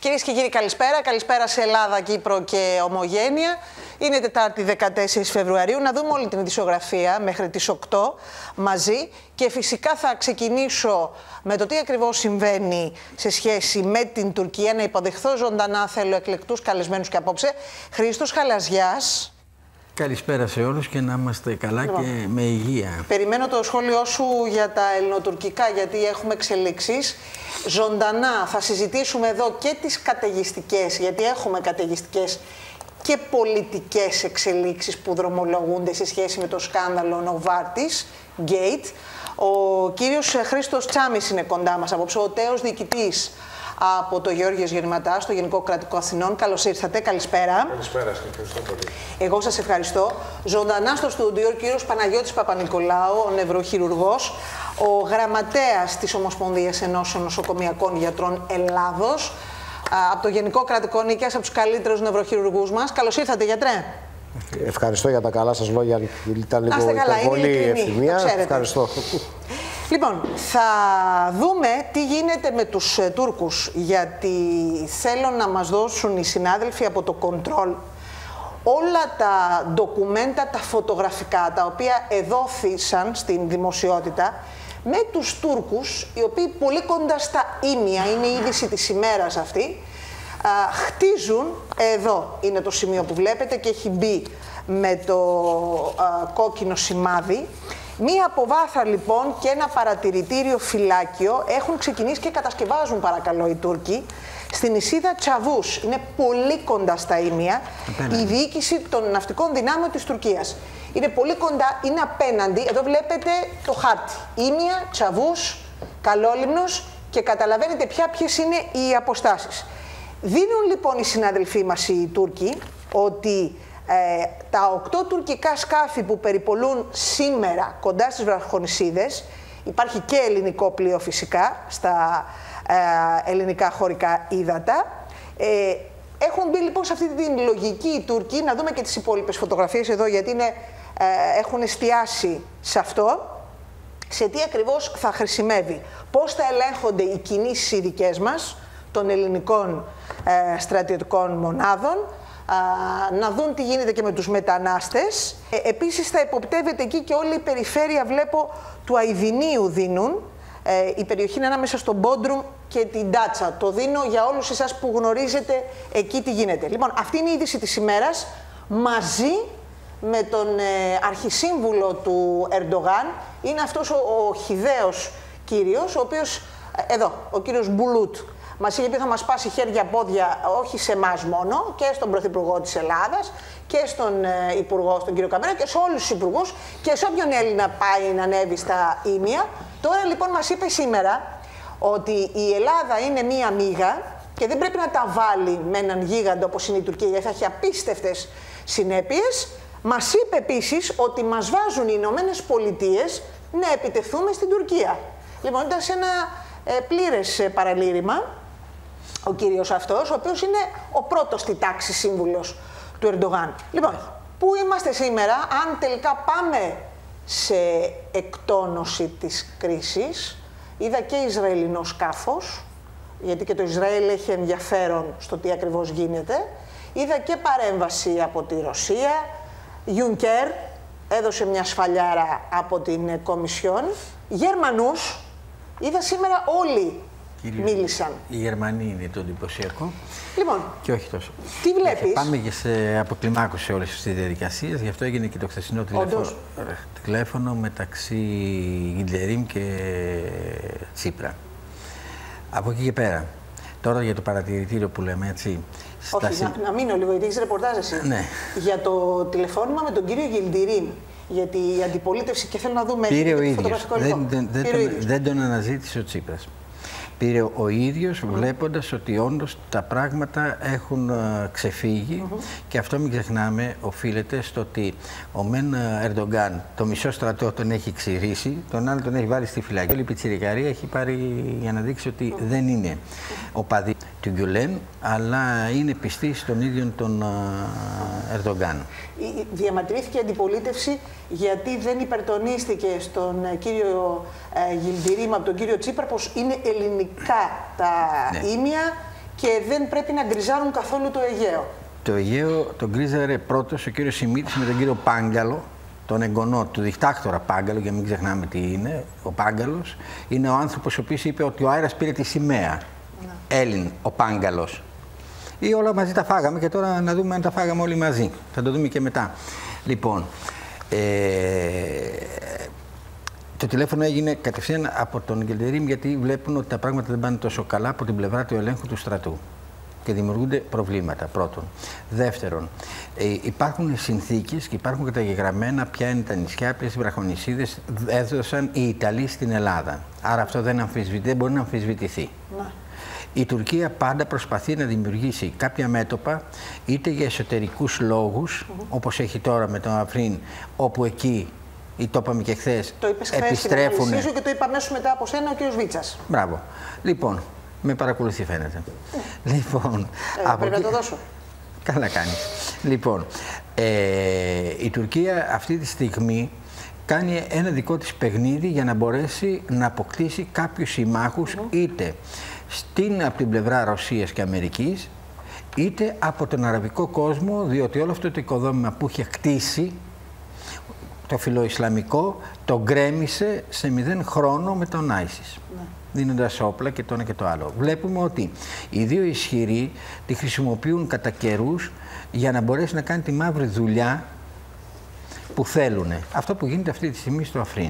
Κυρίες και κύριοι, καλησπέρα. Καλησπέρα σε Ελλάδα, Κύπρο και Ομογένεια. Είναι Τετάρτη 14 Φεβρουαρίου. Να δούμε όλη την ειδησιογραφία μέχρι τις 8 μαζί. Και φυσικά θα ξεκινήσω με το τι ακριβώς συμβαίνει σε σχέση με την Τουρκία. Να υποδεχθώ ζωντανά, θέλω εκλεκτούς καλεσμένους και απόψε. Χρήστος Χαλαζιάς. Καλησπέρα σε όλους και να είμαστε καλά και με υγεία. Περιμένω το σχόλιο σου για τα ελληνοτουρκικά, γιατί έχουμε εξελίξεις. Ζωντανά θα συζητήσουμε εδώ και τις καταιγιστικές, γιατί έχουμε καταιγιστικές και πολιτικές εξελίξεις που δρομολογούνται σε σχέση με το σκάνδαλο Νοβάρτις Gate. Ο κύριος Χρήστος Τσάμις είναι κοντά μας απόψε, ο τέος διοικητής από το Γεώργιος Γερματά, στο Γενικό Κρατικό Αθηνών. Καλώς ήρθατε, καλησπέρα. Καλησπέρα, σας ευχαριστώ πολύ. Εγώ σας ευχαριστώ. Ζωντανά στο στούντιο, ο κύριος Παναγιώτης Παπα-Νικολάου, ο νευροχειρουργός, ο γραμματέας της Ομοσπονδίας Ενώσεων Νοσοκομιακών Γιατρών Ελλάδος, από το Γενικό Κρατικό Νίκαιας, από τους καλύτερους νευροχειρουργούς μας. Καλώς ήρθατε, γιατρέ. Ευχαριστώ για τα καλά σας λόγια. Ήταν λίγο υπερβολή ευθυμία. Ευχαριστώ. Λοιπόν, θα δούμε τι γίνεται με τους Τούρκους, γιατί θέλω να μας δώσουν οι συνάδελφοι από το Control όλα τα ντοκουμέντα, τα φωτογραφικά, τα οποία εδόθησαν στην δημοσιότητα, με τους Τούρκους, οι οποίοι πολύ κοντά στα ίμια, είναι η είδηση της ημέρας αυτή, χτίζουν, εδώ είναι το σημείο που βλέπετε και έχει μπει με το κόκκινο σημάδι. Μία αποβάθρα λοιπόν και ένα παρατηρητήριο φυλάκιο έχουν ξεκινήσει και κατασκευάζουν, παρακαλώ, οι Τούρκοι στην νησίδα Τσαβούς. Είναι πολύ κοντά στα ίμια η διοίκηση των ναυτικών δυνάμεων της Τουρκίας. Είναι πολύ κοντά, είναι απέναντι, εδώ βλέπετε το χάρτη. Ίμια, Τσαβούς, Καλόλυμνος και καταλαβαίνετε πια ποιες είναι οι αποστάσεις. Δίνουν λοιπόν οι συναδελφοί μας οι Τούρκοι ότι τα 8 τουρκικά σκάφη που περιπολούν σήμερα κοντά στις βραχονησίδες, υπάρχει και ελληνικό πλοίο φυσικά στα ελληνικά χωρικά ύδατα, έχουν μπει λοιπόν σε αυτή την λογική οι Τούρκοι. Να δούμε και τις υπόλοιπες φωτογραφίες εδώ, γιατί έχουν εστιάσει σε αυτό, σε τι ακριβώς θα χρησιμεύει, πώς θα ελέγχονται οι κινήσεις οι δικές μας των ελληνικών στρατιωτικών μονάδων, να δουν τι γίνεται και με τους μετανάστες. Επίσης θα υποπτεύεται εκεί και όλη η περιφέρεια, βλέπω, του Αηδινίου δίνουν. Η περιοχή είναι ανάμεσα στον Μπόντρουμ και την Ντάτσα. Το δίνω για όλους εσάς που γνωρίζετε εκεί τι γίνεται. Λοιπόν, αυτή είναι η είδηση της ημέρας, μαζί με τον αρχισύμβουλο του Ερντογάν. Είναι αυτός ο χυδαίος κύριος, ο οποίος, εδώ, ο κύριος Μπουλούτ. Μας είχε πει θα μας σπάσει χέρια-πόδια, όχι σε εμάς μόνο, και στον Πρωθυπουργό της Ελλάδας και στον Υπουργό, στον κύριο Καμπέρα, και σε όλους τους υπουργούς και σε όποιον Έλληνα πάει να ανέβει στα ίμια. Τώρα λοιπόν μας είπε σήμερα ότι η Ελλάδα είναι μία μύγα και δεν πρέπει να τα βάλει με έναν γίγαντα όπως είναι η Τουρκία, γιατί θα έχει απίστευτες συνέπειες. Μας είπε επίσης ότι μας βάζουν οι Ηνωμένες Πολιτείες να επιτεθούμε στην Τουρκία. Λοιπόν, ήταν σε ένα πλήρες παραλήρημα ο κύριος αυτός, ο οποίος είναι ο πρώτος στη τάξη σύμβουλος του Ερντογάν. Λοιπόν, πού είμαστε σήμερα, αν τελικά πάμε σε εκτόνωση της κρίσης? Είδα και Ισραηλινό σκάφος, γιατί και το Ισραήλ έχει ενδιαφέρον στο τι ακριβώς γίνεται. Είδα και παρέμβαση από τη Ρωσία. Juncker έδωσε μια σφαλιάρα από την Κομισιόν. Γερμανούς, είδα σήμερα όλοι μίλησαν. Οι Γερμανοί είναι το εντυπωσιακό. Λοιπόν, και όχι τόσο. Τι βλέπεις? Πάμε και σε αποκλιμάκωση όλες τις διαδικασίες. Γι' αυτό έγινε και το χθεσινό τηλέφωνο μεταξύ Ιντερίμ και Τσίπρα. Από εκεί και πέρα. Τώρα για το παρατηρητήριο που λέμε, έτσι. Όχι, να μείνω λίγο, γιατί έχεις ρεπορτάζ εσύ. Ναι. Για το τηλεφώνημα με τον κύριο Γιλντιρίμ. Γιατί η αντιπολίτευση, και θέλω να δούμε. Πήρε ο ίδιος. Δεν τον αναζήτησε ο Τσίπρας. Πήρε ο ίδιος, βλέποντας ότι όντως τα πράγματα έχουν ξεφύγει, και αυτό μην ξεχνάμε, οφείλεται στο ότι ο μεν Ερντογκάν το μισό στρατό τον έχει ξηρίσει, τον άλλο τον έχει βάλει στη φυλακή. Όλη η πιτσιρικαρία έχει πάρει για να δείξει ότι δεν είναι οπαδί του Γκιουλέν, αλλά είναι πιστή στον ίδιο τον Ερντογκάν. Διαμαρτυρήθηκε η αντιπολίτευση γιατί δεν υπερτονίστηκε στον κύριο Γιλντιρίμ από τον κύριο Τσίπρα πως είναι ελληνικά τα ίμια και δεν πρέπει να γκριζάρουν καθόλου το Αιγαίο. Το Αιγαίο τον γκρίζαρε πρώτος ο κύριος Σιμίτης με τον κύριο Πάγκαλο, τον εγγονό του δικτάκτορα Πάγκαλο, για να μην ξεχνάμε τι είναι. Ο Πάγκαλος είναι ο άνθρωπος ο οποίος είπε ότι ο αέρας πήρε τη σημαία. Έλλην, ο Πάγκαλος. Ή όλα μαζί τα φάγαμε και τώρα να δούμε αν τα φάγαμε όλοι μαζί. Θα το δούμε και μετά. Λοιπόν, το τηλέφωνο έγινε κατευθείαν από τον Γκελτερίμ, γιατί βλέπουν ότι τα πράγματα δεν πάνε τόσο καλά από την πλευρά του ελέγχου του στρατού. Και δημιουργούνται προβλήματα, πρώτον. Δεύτερον, υπάρχουν συνθήκες και υπάρχουν καταγεγραμμένα ποια είναι τα νησιά, ποιες βραχονησίδες έδωσαν οι Ιταλοί στην Ελλάδα. Άρα αυτό δεν μπορεί να αμφισβητηθεί. Να. Η Τουρκία πάντα προσπαθεί να δημιουργήσει κάποια μέτωπα, είτε για εσωτερικούς λόγους, όπως έχει τώρα με τον Αφρίν, όπου εκεί, το είπαμε και χθες, επιστρέφουν. Το και το είπα αμέσως μετά από σένα ο κ. Βίτσας. Μπράβο. Λοιπόν, με παρακολουθεί φαίνεται. Λοιπόν, πρέπει να το δώσω. Καλά κάνεις. Λοιπόν, η Τουρκία αυτή τη στιγμή κάνει ένα δικό της παιχνίδι για να μπορέσει να αποκτήσει κάποιους συμμάχους, είτε από την πλευρά Ρωσίας και Αμερικής, είτε από τον αραβικό κόσμο, διότι όλο αυτό το οικοδόμημα που είχε χτίσει, το φιλοϊσλαμικό, το γκρέμισε σε 0 χρόνο με τον ISIS. Δίνοντας όπλα και το ένα και το άλλο. Βλέπουμε ότι οι δύο ισχυροί τη χρησιμοποιούν κατά καιρούς για να μπορέσει να κάνει τη μαύρη δουλειά που θέλουν. Αυτό που γίνεται αυτή τη στιγμή στο Αφρίν.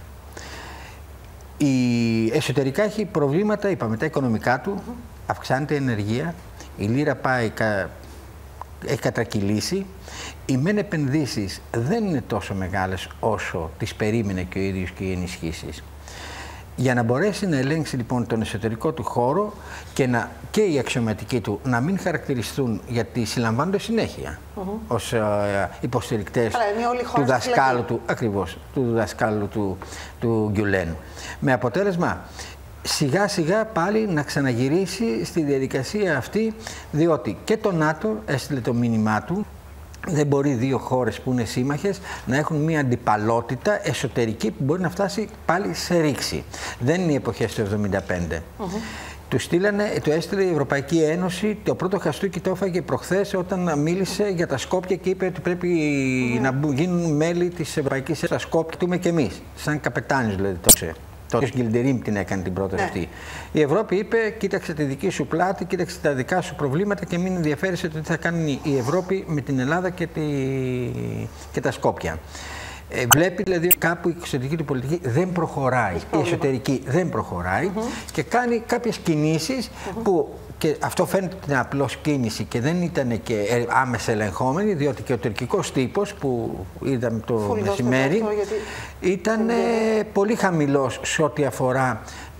Εσωτερικά έχει προβλήματα, είπαμε, τα οικονομικά του, αυξάνεται η ενεργεία, η λίρα έχει κατρακυλήσει. Οι μεν επενδύσεις δεν είναι τόσο μεγάλες όσο τις περίμενε και ο ίδιος και οι ενισχύσεις. Για να μπορέσει να ελέγξει λοιπόν τον εσωτερικό του χώρο και οι αξιωματικοί του να μην χαρακτηριστούν, γιατί συλλαμβάνονται συνέχεια ως υποστηρικτές του δασκάλου του, ακριβώς, του δασκάλου του Γκιουλέν. Με αποτέλεσμα σιγά σιγά πάλι να ξαναγυρίσει στη διαδικασία αυτή, διότι και το ΝΑΤΟ έστειλε το μήνυμά του. Δεν μπορεί δύο χώρες που είναι σύμμαχες να έχουν μια αντιπαλότητα εσωτερική που μπορεί να φτάσει πάλι σε ρήξη. Δεν είναι οι εποχές του 1975. Του έστειλε η Ευρωπαϊκή Ένωση, το πρώτο χαστούκι το έφαγε προχθές όταν μίλησε για τα Σκόπια και είπε ότι πρέπει να γίνουν μέλη της Ευρωπαϊκής Ένωσης. Τα Σκόπια του και εμείς, σαν καπετάνιος δηλαδή τότε. Ο Γκελτερίμ την έκανε την πρόταση αυτή. Η Ευρώπη είπε: κοίταξε τη δική σου πλάτη, κοίταξε τα δικά σου προβλήματα και μην ενδιαφέρεσαι το τι θα κάνει η Ευρώπη με την Ελλάδα και τα Σκόπια. Βλέπει δηλαδή κάπου η εξωτερική του πολιτική δεν προχωράει, η εσωτερική δεν προχωράει και κάνει κάποιες κινήσεις που. Και αυτό φαίνεται ότι είναι απλώς κίνηση και δεν ήταν και άμεσα ελεγχόμενη, διότι και ο τουρκικός τύπος που είδαμε το μεσημέρι ήταν πολύ χαμηλός σε ό,τι αφορά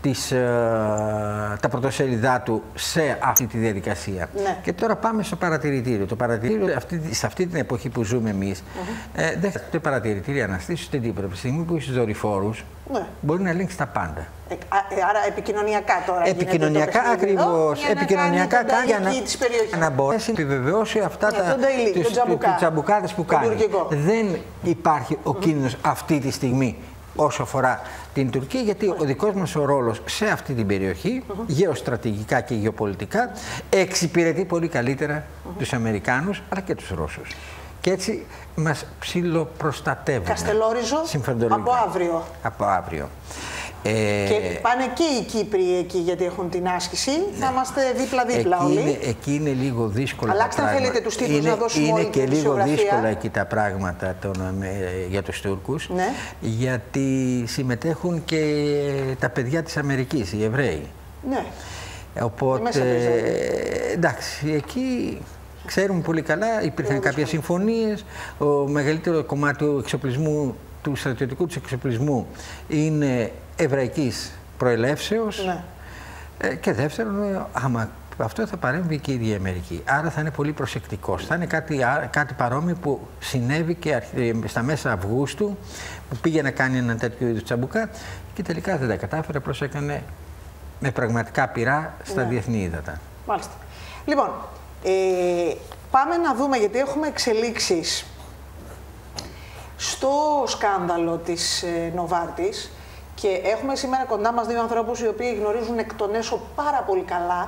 τα πρωτοσέλιδά του σε αυτή τη διαδικασία. Ναι. Και τώρα πάμε στο παρατηρητήριο. Το παρατηρητήριο σε αυτή την εποχή που ζούμε εμείς δεν χρειάζεται παρατηρητήρια να στήσει τίποτα. Από τη στιγμή που είσαι δορυφόρους, μπορεί να ελέγξει τα πάντα. Άρα επικοινωνιακά τώρα. Επικοινωνιακά ακριβώς. Επικοινωνιακά για να μπορέσει να επιβεβαιώσει αυτά τους τσαμπουκάδες που κάνει. Δεν υπάρχει ο κίνδυνος αυτή τη στιγμή όσο αφορά την Τουρκία, γιατί ο δικός μας ο ρόλος σε αυτή την περιοχή, γεωστρατηγικά και γεωπολιτικά, εξυπηρετεί πολύ καλύτερα τους Αμερικάνους αλλά και τους Ρώσους. Και έτσι μας ψιλοπροστατεύουν. Καστελόριζο από αύριο. Από αύριο. Και πάνε και οι Κύπροι εκεί γιατί έχουν την άσκηση. Θα είμαστε δίπλα-δίπλα όλοι. Εκεί είναι λίγο δύσκολα. Αλλάξτε αν θέλετε τους τίτλους να δώσουμε όλη την Είναι και λίγο δύσκολα εκεί τα πράγματα για τους Τούρκους. Ναι. Γιατί συμμετέχουν και τα παιδιά της Αμερικής, οι Εβραίοι. Ναι. Οπότε, εντάξει, εκεί ξέρουμε πολύ καλά, υπήρχαν κάποιες συμφωνίες. Ο μεγαλύτερο κομμάτι του εξοπλισμού, του στρατιωτικού του εξοπλισμού είναι εβραϊκής προελεύσεως. Ναι. Και δεύτερον, άμα αυτό θα παρέμβει και η ίδια Αμερική. Άρα θα είναι πολύ προσεκτικός. Θα είναι κάτι παρόμοιο που συνέβη και στα μέσα Αυγούστου, που πήγε να κάνει ένα τέτοιο είδους τσαμπουκά και τελικά δεν τα κατάφερε, απλώς έκανε με πραγματικά πειρά στα διεθνή ύδατα. Μάλιστα. Λοιπόν, πάμε να δούμε, γιατί έχουμε εξελίξεις στο σκάνδαλο της Νοβάρτης και έχουμε σήμερα κοντά μας δύο ανθρώπους οι οποίοι γνωρίζουν εκ των έσω πάρα πολύ καλά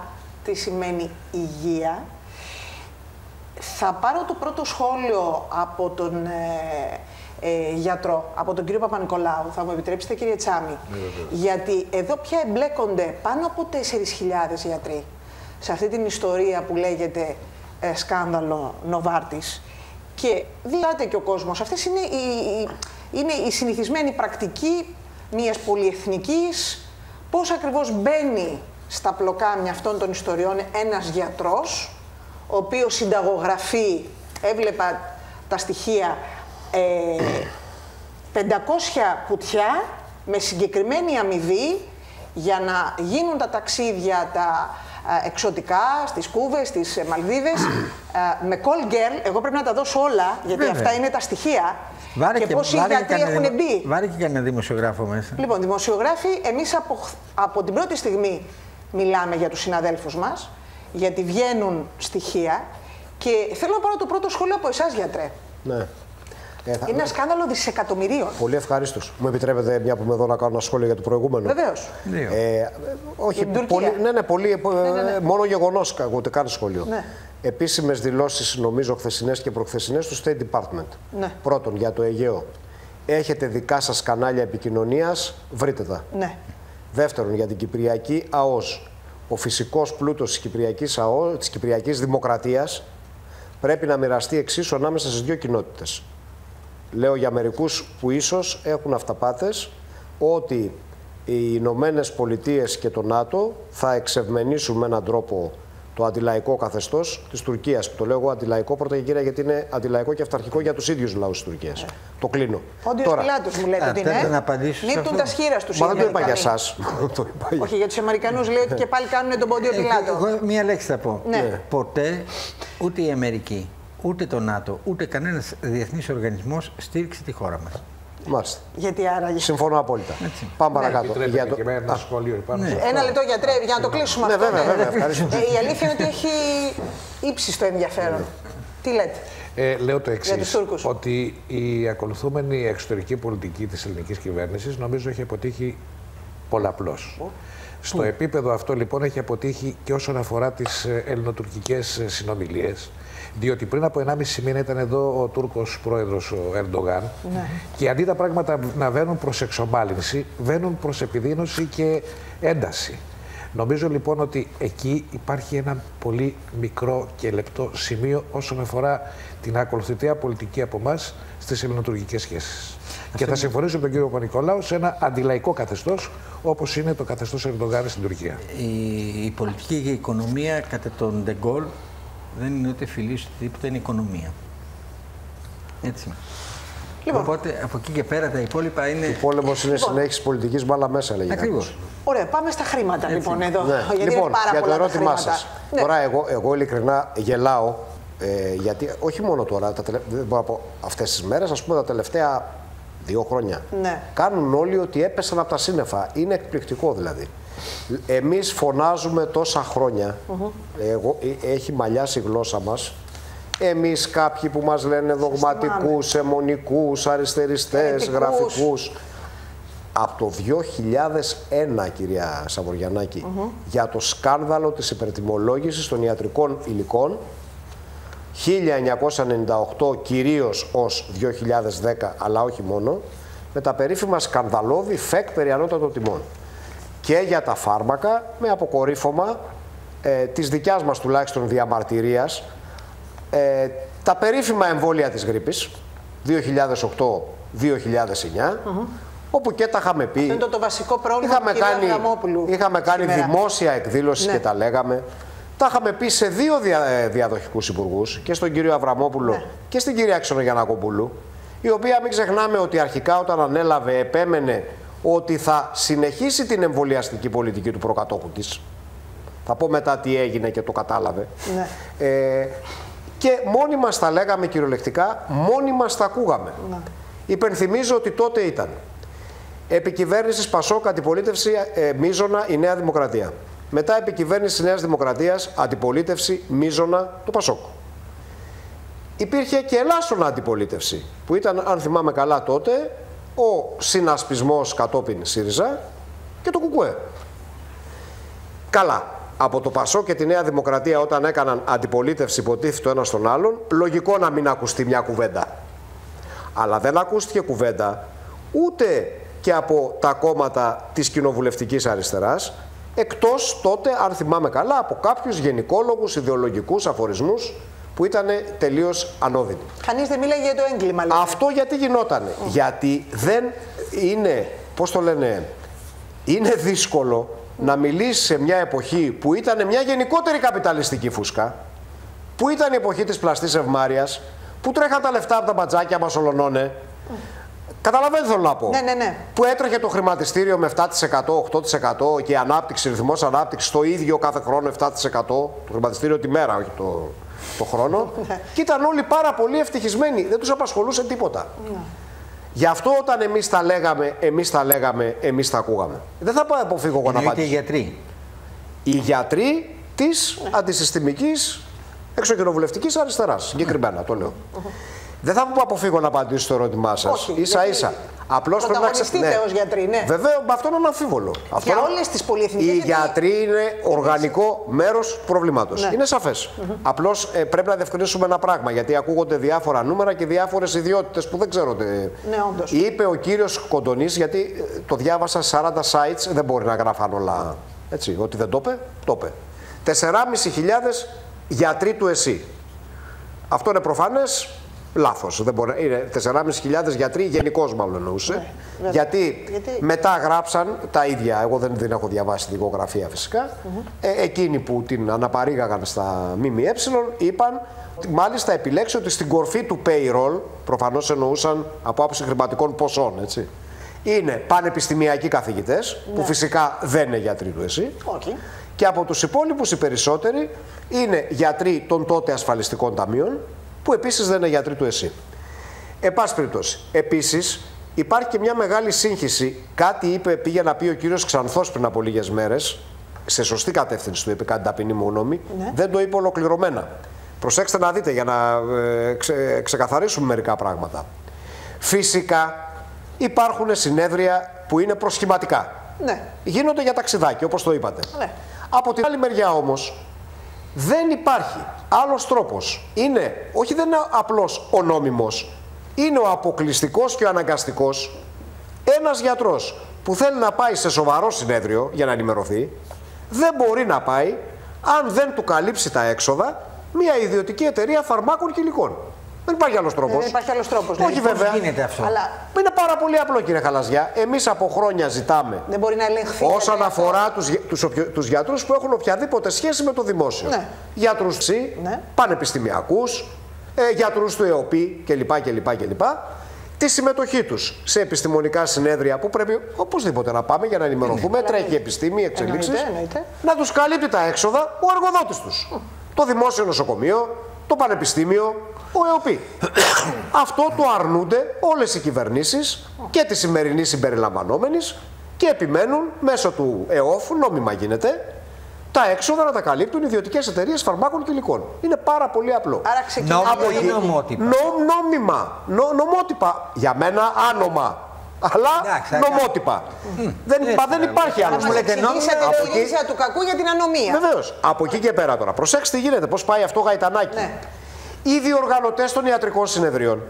τι σημαίνει υγεία. Θα πάρω το πρώτο σχόλιο από τον γιατρό, από τον κύριο Παπα-Νικολάου, θα μου επιτρέψετε κύριε Τσάμι, γιατί εδώ πια εμπλέκονται πάνω από 4.000 γιατροί σε αυτή την ιστορία που λέγεται σκάνδαλο Νοβάρτης και διάται και ο κόσμος. Αυτές είναι η συνηθισμένη πρακτική μιας πολυεθνικής, πώς ακριβώς μπαίνει στα πλοκάμια αυτών των ιστοριών ένας γιατρός, ο οποίος συνταγογραφεί, έβλεπα τα στοιχεία, 500 κουτιά με συγκεκριμένη αμοιβή για να γίνουν τα ταξίδια, τα εξωτικά, στις Κούβες, στις Μαλδίβες, με call girl. Εγώ πρέπει να τα δώσω όλα, γιατί αυτά είναι τα στοιχεία. Και πόσοι γιατροί έχουν μπει. Βάρε και κανένα δημοσιογράφο μέσα. Λοιπόν, δημοσιογράφοι, εμείς από την πρώτη στιγμή μιλάμε για τους συναδέλφους μας, γιατί βγαίνουν στοιχεία. Και θέλω να πάρω το πρώτο σχόλιο από εσάς, γιατρέ. Ναι. Είναι ένα σκάνδαλο δισεκατομμυρίων. Πολύ ευχαρίστως. Μου επιτρέπετε, μια που είμαι εδώ, να κάνω ένα σχόλιο για το προηγούμενο? Βεβαίως. Όχι, πολύ, μόνο γεγονός, ούτε καν σχόλιο. Ναι. Επίσημες δηλώσεις, νομίζω, χθεσινές και προχθεσινές του State Department. Ναι. Πρώτον, για το Αιγαίο. Έχετε δικά σας κανάλια επικοινωνίας, βρείτε τα. Ναι. Δεύτερον, για την Κυπριακή ΑΟΣ. Ο φυσικός πλούτος της Κυπριακής Δημοκρατίας πρέπει να μοιραστεί εξίσου ανάμεσα στις δύο κοινότητες. Λέω για μερικούς που ίσως έχουν αυταπάτες ότι οι Ηνωμένες Πολιτείες και το ΝΑΤΟ θα εξευμενήσουν με έναν τρόπο το αντιλαϊκό καθεστώς της Τουρκίας. Το λέω αντιλαϊκό πρώτα και κύρια γιατί είναι αντιλαϊκό και αυταρχικό για τους ίδιους λαούς της Τουρκίας. Το κλείνω. Όντιος Πιλάτος μου λέτε ότι είναι. Νύπτουν τα σχήρας τους. Μα δεν το είπα για εσάς. Όχι, για τους Αμερικανούς λέει ότι και πάλι κάνουν τον Πόντιο Πιλάτο. Εγώ μία λέξη θα πω. Ποτέ ούτε η Αμερική, ούτε το ΝΑΤΟ, ούτε κανένας διεθνής οργανισμός στήριξε τη χώρα μας. Μάλιστα. Γιατί άραγε. Συμφωνώ απόλυτα. Έτσι. Πάμε παρακάτω. Ένα σχόλιο πάνω. Ένα λεπτό, γιατρέ, για να το κλείσουμε αυτό. Βέβαια, ευχαριστώ. Η αλήθεια είναι ότι έχει ύψιστο ενδιαφέρον. Τι λέτε? Λέω το εξής, ότι η ακολουθούμενη εξωτερική πολιτική της ελληνικής κυβέρνησης νομίζω έχει αποτύχει πολλαπλώς. Στο επίπεδο αυτό λοιπόν έχει αποτύχει και όσον αφορά τις ελληνοτουρκικές συνομιλίες. Διότι πριν από 1,5 μήνα ήταν εδώ ο Τούρκος πρόεδρος ο Ερντογάν και αντί τα πράγματα να βαίνουν προς εξομάλυνση, βαίνουν προς επιδείνωση και ένταση. Νομίζω λοιπόν ότι εκεί υπάρχει ένα πολύ μικρό και λεπτό σημείο όσον αφορά την ακολουθητέα πολιτική από εμάς στις ελληνοτουρκικές σχέσεις. Και θα συμφωνήσω με τον κύριο Παπα-Νικολάου σε ένα αντιλαϊκό καθεστώς όπως είναι το καθεστώς Ερντογάν στην Τουρκία. Η πολιτική και η οικονομία κατά τον Ντε Γκόλ δεν είναι ούτε φιλής ούτε τίποτα, είναι οικονομία. Έτσι. Λοιπόν. Οπότε από εκεί και πέρα τα υπόλοιπα είναι. Ο πόλεμος είναι συνέχιση πολιτικής μπάλα μέσα, λέγεται. Ακριβώς. Ωραία, πάμε στα χρήματα λοιπόν εδώ. Ναι. Γιατί λοιπόν, πάρα για το πολλά ερώτημά σας. Ναι. Τώρα, εγώ ειλικρινά γελάω, γιατί όχι μόνο τώρα, δεν μπορώ να πω αυτές τις μέρες, ας πούμε τα τελευταία 2 χρόνια. Ναι. Κάνουν όλοι ότι έπεσαν από τα σύννεφα. Είναι εκπληκτικό δηλαδή. Εμείς φωνάζουμε τόσα χρόνια, έχει μαλλιάσει η γλώσσα μας. Εμείς κάποιοι που μας λένε δογματικούς, αιμονικούς, αριστεριστές, γραφικούς. Από το 2001, κυρία Σαβοριανάκη, για το σκάνδαλο της υπερτιμολόγησης των ιατρικών υλικών, 1998 κυρίως ως 2010, αλλά όχι μόνο, με τα περίφημα σκανδαλώδη ΦΕΚ περί ανώτατων τιμών. Και για τα φάρμακα, με αποκορύφωμα της δικιάς μας τουλάχιστον διαμαρτυρίας, τα περίφημα εμβόλια της γρίπης 2008-2009, όπου και τα είχαμε πει. Αυτό είναι το βασικό πρόβλημα του κ. Αβραμόπουλου. Είχαμε κάνει δημόσια εκδήλωση και τα λέγαμε. Τα είχαμε πει σε 2 διαδοχικούς υπουργούς, και στον κύριο Αβραμόπουλο και στην κυρία Ξενογιαννακοπούλου, η οποία μην ξεχνάμε ότι αρχικά όταν ανέλαβε επέμενε ότι θα συνεχίσει την εμβολιαστική πολιτική του προκατόχου της. Θα πω μετά τι έγινε και το κατάλαβε. Και μόνοι μας τα λέγαμε κυριολεκτικά, μόνοι μας τα ακούγαμε. Υπενθυμίζω ότι τότε ήταν επικυβέρνηση Πασόκ, αντιπολίτευση μίζωνα η Νέα Δημοκρατία. Μετά επικυβέρνηση της Νέας Δημοκρατίας, αντιπολίτευση μίζωνα το Πασόκ. Υπήρχε και ελάσσονα αντιπολίτευση, που ήταν, αν θυμάμαι καλά τότε, ο συνασπισμός κατόπιν ΣΥΡΙΖΑ και το ΚΚΕ. Καλά. από το Πασό και τη Νέα Δημοκρατία όταν έκαναν αντιπολίτευση υποτίθεται ο ένας τον άλλον, λογικό να μην ακουστεί μια κουβέντα. Αλλά δεν ακούστηκε κουβέντα ούτε και από τα κόμματα της κοινοβουλευτικής αριστεράς, εκτός τότε, αν θυμάμαι καλά, από κάποιους γενικόλογους ιδεολογικούς αφορισμούς που ήταν τελείως ανώδυνοι. Κανείς δεν μίλαγε για το έγκλημα. Δηλαδή. Αυτό γιατί γινότανε. Γιατί δεν είναι, πώς το λένε, είναι δύσκολο να μιλήσει σε μια εποχή που ήταν μια γενικότερη καπιταλιστική φούσκα, που ήταν η εποχή της πλαστής ευμάρειας, που τρέχαν τα λεφτά από τα μπατζάκια μας ολονώνε. Καταλαβαίνετε θέλω να πω. Ναι. Που έτρεχε το χρηματιστήριο με 7%, 8% και η ανάπτυξη, ρυθμός ανάπτυξης το ίδιο κάθε χρόνο 7%. Το χρηματιστήριο τη μέρα, όχι το χρόνο. Και ήταν όλοι πάρα πολύ ευτυχισμένοι. Δεν τους απασχολούσε τίποτα. Γι' αυτό όταν εμείς τα λέγαμε, εμείς τα ακούγαμε. Δεν θα πάω αποφύγω εγώ να απαντήσω. Οι γιατροί. Οι γιατροί της αντισυστημικής εξωκοινοβουλευτικής αριστεράς. Συγκεκριμένα το λέω. Δεν θα αποφύγω να απαντήσω στο ερώτημά σας. Ίσα-ίσα. Απλώς πρέπει να ξέρετε. Ως γιατροί, ναι. Βέβαια, αυτό είναι αναμφίβολο. Για όλες τις πολυεθνικές. Οι γιατροί είναι οργανικό μέρος του προβλήματος. Ναι. Είναι σαφές. Απλώς πρέπει να διευκρινίσουμε ένα πράγμα. Γιατί ακούγονται διάφορα νούμερα και διάφορες ιδιότητες που δεν ξέρω. Ναι, όντως. Είπε ο κύριος Κοντονής, γιατί το διάβασα 40 sites, δεν μπορεί να γράφαν όλα. Έτσι, ότι δεν το είπε, το είπε. 4.500 γιατροί του ΕΣΥ. Αυτό είναι προφανές. Λάθος. Είναι 4.500 γιατροί, γενικώς μάλλον εννοούσε. Ναι, γιατί μετά γράψαν τα ίδια. Εγώ δεν έχω διαβάσει τη δικογραφία φυσικά. Εκείνοι που την αναπαρήγαγαν στα ΜΜΕ είπαν, μάλιστα επιλέξει ότι στην κορφή του payroll, προφανώς εννοούσαν από άποψη χρηματικών ποσών, έτσι, είναι πανεπιστημιακοί καθηγητές, που φυσικά δεν είναι γιατροί του ΕΣΥ. Και από τους υπόλοιπους οι περισσότεροι είναι γιατροί των τότε ασφαλιστικών ταμείων, που επίσης δεν είναι γιατροί του ΕΣΥ. Εν πάση περιπτώσει. Επίσης, υπάρχει και μια μεγάλη σύγχυση. Κάτι πήγε να πει ο κύριος Ξανθός πριν από λίγες μέρες, σε σωστή κατεύθυνση του είπε, κάτι ταπεινή μου γνώμη, δεν το είπε ολοκληρωμένα. Προσέξτε να δείτε για να ξεκαθαρίσουμε μερικά πράγματα. Φυσικά υπάρχουν συνέδρια που είναι προσχηματικά. Ναι. Γίνονται για ταξιδάκι, όπως το είπατε. Ναι. Από την άλλη μεριά όμως, δεν υπάρχει άλλος τρόπος. Όχι δεν είναι απλώς ο νόμιμος, είναι ο αποκλειστικός και ο αναγκαστικός. Ένας γιατρός που θέλει να πάει σε σοβαρό συνέδριο για να ενημερωθεί, δεν μπορεί να πάει αν δεν του καλύψει τα έξοδα μια ιδιωτική εταιρεία φαρμάκων και υλικών. Δεν υπάρχει άλλος τρόπος. Δεν υπάρχει άλλος τρόπος. Όχι βέβαια. Πώς γίνεται αυτό. Αλλά... Είναι πάρα πολύ απλό, κύριε Χαλαζιά. Εμείς από χρόνια ζητάμε. Δεν μπορεί να ελεγχθεί. Όσον αφορά τους γιατρούς που έχουν οποιαδήποτε σχέση με το δημόσιο. Ναι. Γιατρούς πανεπιστημιακούς, γιατρούς του ΕΟΠΗ κλπ. Τη συμμετοχή τους σε επιστημονικά συνέδρια που πρέπει οπωσδήποτε να πάμε για να ενημερωθούμε. Τρέχει επιστήμη, εξελίξεις. Να τους καλύπτει τα έξοδα ο εργοδότης τους. Το δημόσιο νοσοκομείο, το πανεπιστήμιο, ο ΕΟΠΗ. Αυτό το αρνούνται όλες οι κυβερνήσεις και τη σημερινή συμπεριλαμβανόμενης και επιμένουν μέσω του ΕΟΦ, νόμιμα γίνεται, τα έξοδα να τα καλύπτουν ιδιωτικές εταιρείες φαρμάκων και υλικών. Είναι πάρα πολύ απλό. Άρα ξεκινάμε ή νομότυπα. Νόμιμα. Νομότυπα. Για μένα άνομα. Αλλά νομότυπα. Δεν υπάρχει άλλο. Μου λέτε εξηγήσατε το γύρισα του κακού για την ανομία. Βεβαίως. Από εκεί και πέρα τώρα. Προσέξτε τι γίνεται, πώς πάει αυτό γαϊτανάκι. Ναι. Οι διοργανωτές των ιατρικών συνεδριών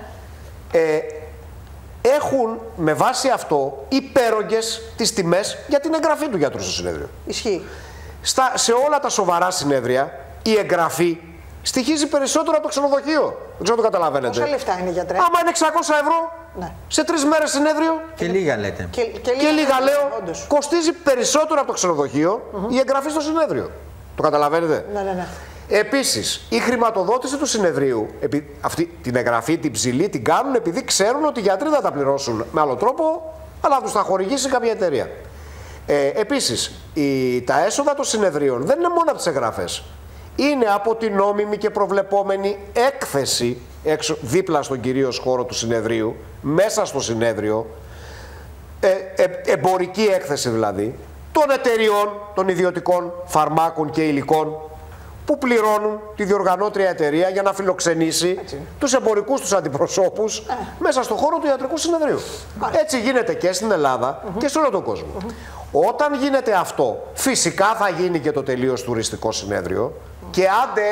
έχουν με βάση αυτό υπέρογγες τις τιμές για την εγγραφή του γιατρού στο συνέδριο. Ισχύει. Σε όλα τα σοβαρά συνέδρια η εγγραφή στοιχίζει περισσότερο από το ξενοδοχείο. Δεν ξέρω το καταλαβαίνετε. Πόσα λεφτά είναι, γιατρέ? Άμα είναι 600 ευρώ σε 3 μέρες συνέδριο. Και λίγα λέτε. Και λίγα λέω. Όντως. Κοστίζει περισσότερο από το ξενοδοχείο η εγγραφή στο συνέδριο. Το καταλαβαίνετε. Ναι. Επίσης, η χρηματοδότηση του συνεδρίου, αυτή την εγγραφή, την ψηλή, την κάνουν επειδή ξέρουν ότι οι γιατροί θα τα πληρώσουν με άλλο τρόπο, αλλά θα τους τα χορηγήσει κάποια εταιρεία. Επίσης, τα έσοδα των συνεδρίων δεν είναι μόνο από τις εγγραφές. Είναι από την νόμιμη και προβλεπόμενη έκθεση δίπλα στον κυρίως χώρο του συνεδρίου, μέσα στο συνέδριο, εμπορική έκθεση δηλαδή, των εταιριών, των ιδιωτικών φαρμάκων και υλικών, που πληρώνουν τη διοργανώτρια εταιρεία για να φιλοξενήσει τους εμπορικούς τους αντιπροσώπους μέσα στον χώρο του ιατρικού συνεδρίου. Έτσι γίνεται και στην Ελλάδα και σε όλο τον κόσμο. Όταν γίνεται αυτό, φυσικά θα γίνει και το τελείως τουριστικό συνέδριο και άντε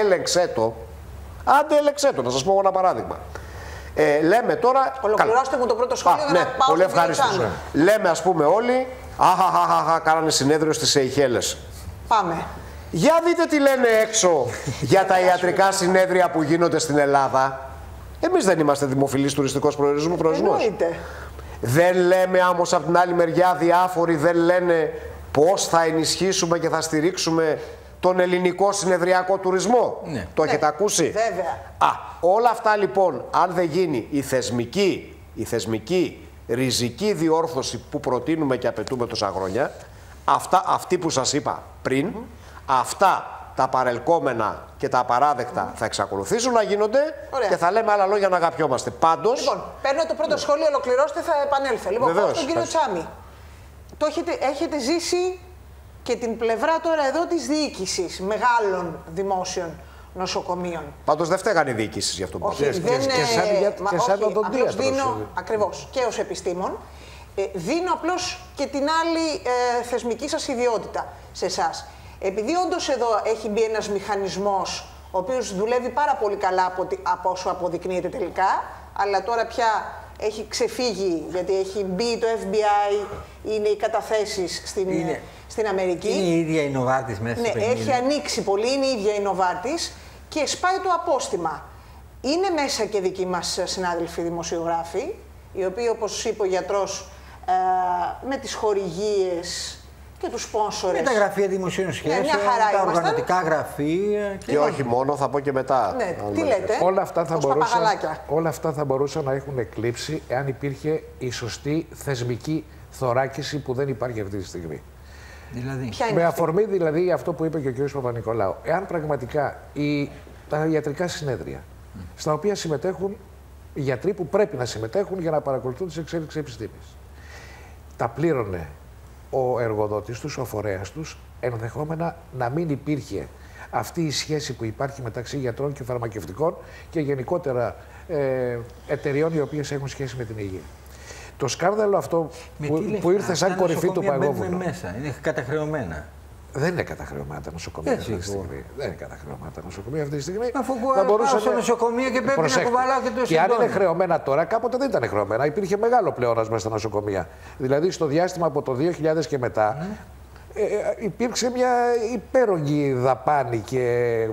έλεξέ το, να σας πω ένα παράδειγμα. Λέμε τώρα... Ολοκληρώστε μου το πρώτο σχόλιο για να πάω πολύ ευχαριστώ. Λέμε ας πούμε όλοι, κάνανε συνέδριο στις Σεϊχέλες. Πάμε. Για δείτε τι λένε έξω για τα ιατρικά συνέδρια που γίνονται στην Ελλάδα. Εμείς δεν είμαστε δημοφιλής τουριστικός προορισμός. Εννοείται. Δεν λέμε όμως από την άλλη μεριά διάφοροι δεν λένε πώς θα ενισχύσουμε και θα στηρίξουμε τον ελληνικό συνεδριακό τουρισμό. Ναι. Το έχετε ακούσει? Βέβαια. Όλα αυτά λοιπόν, αν δεν γίνει η θεσμική ριζική διόρθωση που προτείνουμε και απαιτούμε τόσα χρόνια, αυτή που σας είπα πριν, αυτά τα παρελκόμενα και τα απαράδεκτα θα εξακολουθήσουν να γίνονται. Ωραία. Και θα λέμε άλλα λόγια να αγαπιόμαστε. Πάντως... Λοιπόν, παίρνω το πρώτο σχόλιο, ολοκληρώστε, θα επανέλθω. Λοιπόν, πάω στον κύριο Τσάμι. Έχετε ζήσει και την πλευρά τώρα εδώ της διοίκησης μεγάλων δημόσιων νοσοκομείων. Πάντως δεν φταίγανε οι διοίκησεις για αυτό που όχι, και σαν οδοντίατρος. Ακριβώς, και ως επιστήμον. Δίνω απλώς και την άλλη θεσμική σας ιδιότητα σε εσάς. Επειδή όντως εδώ έχει μπει ένας μηχανισμός ο οποίος δουλεύει πάρα πολύ καλά από όσο αποδεικνύεται τελικά, αλλά τώρα πια έχει ξεφύγει, γιατί έχει μπει το FBI, είναι οι καταθέσεις στην Αμερική. Είναι η ίδια η Νοβάρτης μέσα στο παιχνίδι. Έχει ανοίξει πολύ, είναι η ίδια η Νοβάρτης και σπάει το απόστημα. Είναι μέσα και δικοί μας συνάδελφοι δημοσιογράφοι, οι οποίοι, όπως είπε ο γιατρός, με τις χορηγίες και τους σπόνσορες. Με τα γραφεία δημοσίων σχέσεων, τα οργανωτικά γραφεία. Και όχι μόνο, θα πω και μετά. Ναι, τι λέτε, όλα αυτά θα μπορούσαν να έχουν εκλείψει εάν υπήρχε η σωστή θεσμική θωράκιση που δεν υπάρχει αυτή τη στιγμή. Δηλαδή. Με αφορμή δηλαδή αυτό που είπε και ο κ. Παπα-Νικολάου. Εάν πραγματικά τα ιατρικά συνέδρια, στα οποία συμμετέχουν οι γιατροί που πρέπει να συμμετέχουν για να παρακολουθούν τις εξέλιξεις επιστήμης, τα πλήρωνε ο εργοδότης τους, ο φορέας τους, ενδεχόμενα να μην υπήρχε αυτή η σχέση που υπάρχει μεταξύ γιατρών και φαρμακευτικών και γενικότερα εταιριών οι οποίες έχουν σχέση με την υγεία. Το σκάνδαλο αυτό που ήρθε σαν κορυφή του παγόβουνου. Είναι καταχρεωμένα. Δεν είναι καταχρεωμένα τα νοσοκομεία αυτή τη στιγμή. Δεν είναι καταχρεωμένα τα νοσοκομεία αυτή τη στιγμή. Αφού πάω στο νοσοκομείο και πρέπει να κουβαλάω και το και αν είναι χρεωμένα τώρα, κάποτε δεν ήταν χρεωμένα. Υπήρχε μεγάλο πλεόνασμα στα νοσοκομεία. Δηλαδή στο διάστημα από το 2000 και μετά υπήρξε μια υπέρογγη δαπάνη και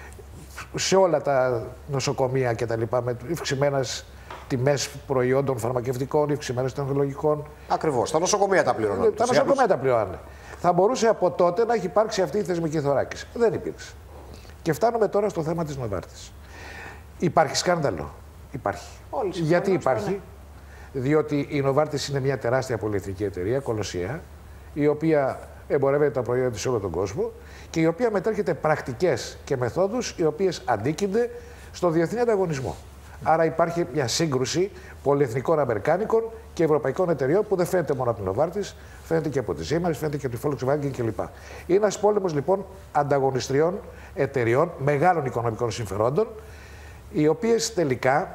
σε όλα τα νοσοκομεία κτλ. Με αυξημένες τιμές προϊόντων φαρμακευτικών, αυξημένες τεχνολογικών. Ακριβώς. Τα νοσοκομεία τα πληρώνουν. Τα νοσοκομεία τα πληρώνουν. Θα μπορούσε από τότε να έχει υπάρξει αυτή η θεσμική θωράκιση. Δεν υπήρξε. Και φτάνουμε τώρα στο θέμα της Νοβάρτης. Υπάρχει σκάνδαλο. Υπάρχει. Γιατί υπάρχει? Διότι η Νοβάρτης είναι μια τεράστια πολυεθνική εταιρεία, κολοσσία, η οποία εμπορεύεται τα προϊόντα της σε όλο τον κόσμο και η οποία μετέρχεται πρακτικές και μεθόδους οι οποίες αντίκεινται στο διεθνή ανταγωνισμό. Άρα υπάρχει μια σύγκρουση πολυεθνικών αμερικάνικων και ευρωπαϊκών εταιριών που δεν φαίνεται μόνο από την Νοβάρτης, φαίνεται και από τη Siemens, φαίνεται και από τη Volkswagen κλπ. Είναι ένας πόλεμος λοιπόν ανταγωνιστριών εταιριών μεγάλων οικονομικών συμφερόντων, οι οποίες τελικά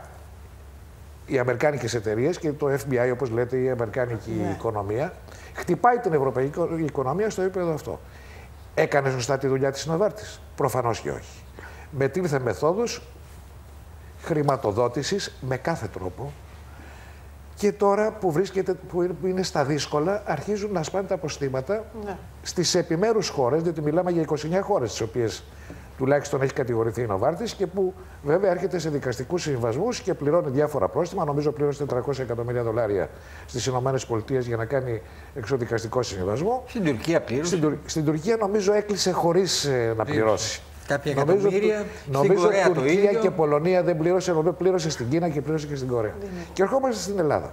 οι αμερικάνικες εταιρείες και το FBI, όπως λέτε, η αμερικάνικη οικονομία, χτυπάει την ευρωπαϊκή οικονομία στο επίπεδο αυτό. Έκανε σωστά τη δουλειά της Νοβάρτης? Προφανώς και όχι. Μετήλθε μεθόδους χρηματοδότησης με κάθε τρόπο και τώρα που είναι στα δύσκολα αρχίζουν να σπάνε τα αποστήματα στις επιμέρους χώρες, διότι μιλάμε για 29 χώρες τις οποίες τουλάχιστον έχει κατηγορηθεί η Νοβάρτης και που βέβαια έρχεται σε δικαστικούς συμβασμούς και πληρώνει διάφορα πρόστιμα. Νομίζω πλήρωσε $400 εκατομμύρια στις ΗΠΑ για να κάνει εξοδικαστικό συμβασμό. Στην Τουρκία πλήρωσε. Στην Τουρκία νομίζω έκλεισε χωρίς να πληρώσει. Κάποια εκατομμύρια. Νομίζω Τουρκία και Πολωνία δεν πλήρωσε, πλήρωσε στην Κίνα και πλήρωσε και στην Κορέα. Και ερχόμαστε στην Ελλάδα.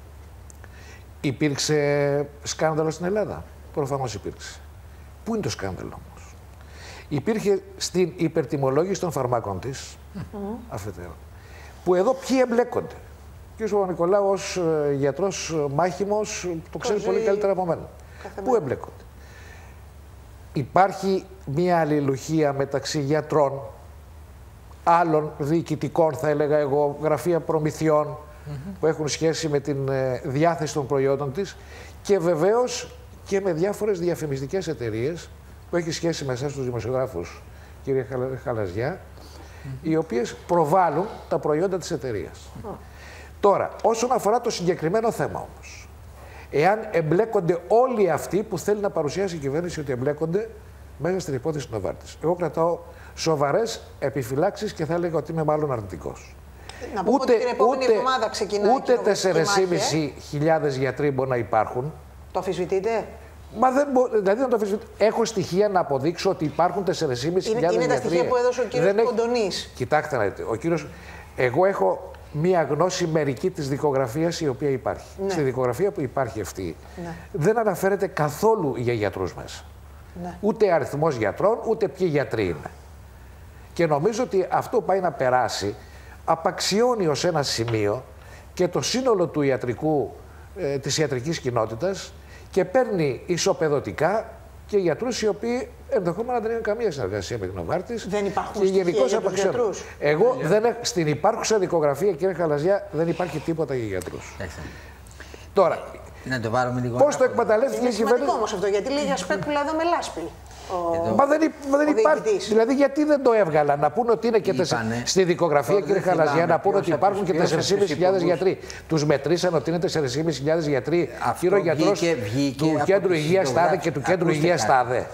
Υπήρξε σκάνδαλο στην Ελλάδα? Προφανώς υπήρξε. Πού είναι το σκάνδαλο όμως? Υπήρχε στην υπερτιμολόγηση των φαρμάκων της, αφετέρου, που εδώ ποιοι εμπλέκονται. Ο κ. Παπα-Νικολάου ως γιατρός μάχημος το ξέρει πολύ καλύτερα από μένα. Πού εμπλέκονται? Υπάρχει μία αλληλουχία μεταξύ γιατρών, άλλων διοικητικών, θα έλεγα εγώ, γραφεία προμηθειών που έχουν σχέση με την διάθεση των προϊόντων της και βεβαίως και με διάφορες διαφημιστικές εταιρείες που έχει σχέση με εσάς τους δημοσιογράφους, κύριε Χαλαζιά, οι οποίες προβάλλουν τα προϊόντα της εταιρείας. Τώρα, όσον αφορά το συγκεκριμένο θέμα όμως, εάν εμπλέκονται όλοι αυτοί που θέλει να παρουσιάσει η κυβέρνηση ότι εμπλέκονται μέσα στην υπόθεση Νοβάρτης, εγώ κρατάω σοβαρές επιφυλάξεις και θα έλεγα ότι είμαι μάλλον αρνητικός. Να πούμε ότι την επόμενη εβδομάδα ξεκινάει ούτε 4.500 γιατροί μπορεί να υπάρχουν. Το αμφισβητείτε? Μα δεν δηλαδή να το αμφισβητήσω. Έχω στοιχεία να αποδείξω ότι υπάρχουν 4.500 γιατροί. Είναι τα στοιχεία που έδωσε ο κύριος Κοντονής. Κοιτάξτε να δείτε. Εγώ έχω μία γνώση μερική της δικογραφίας η οποία υπάρχει. Ναι. Στη δικογραφία που υπάρχει αυτή δεν αναφέρεται καθόλου για γιατρούς μέσα. Ναι. Ούτε αριθμός γιατρών, ούτε ποιοι γιατροί είναι. Και νομίζω ότι αυτό πάει να περάσει, απαξιώνει ως ένα σημείο και το σύνολο του της ιατρικής κοινότητας και παίρνει ισοπεδωτικά και γιατρούς οι οποίοι ενδεχόμενα δεν έχουν καμία συνεργασία με την Νοβάρτης. Δεν υπάρχουν στοιχεία για τους γιατρούς. Εγώ στην υπάρχουσα δικογραφία, κύριε Χαλαζιά, δεν υπάρχει τίποτα για γιατρούς. Τώρα, να το βάλουμε λίγο. Πώς το εκμεταλλεύτηκε η κυβέρνηση? Είναι σημαντικό όμως αυτό, γιατί λέει για σπέκουλα εδώ με λάσπη. Μα δεν υπάρχει. Δηλαδή, γιατί δεν το έβγαλα να πούνε ότι είναι και στη δικογραφία, κύριε Χαλαζιά, να πούνε ότι υπάρχουν και 4.500 γιατροί. Τους μετρήσαν ότι είναι 4.500 γιατροί. Κύριο γιατρός του Κέντρου Υγείας ΤΑΔΕ και του Κέντρου Υγείας ΤΑΔΕ.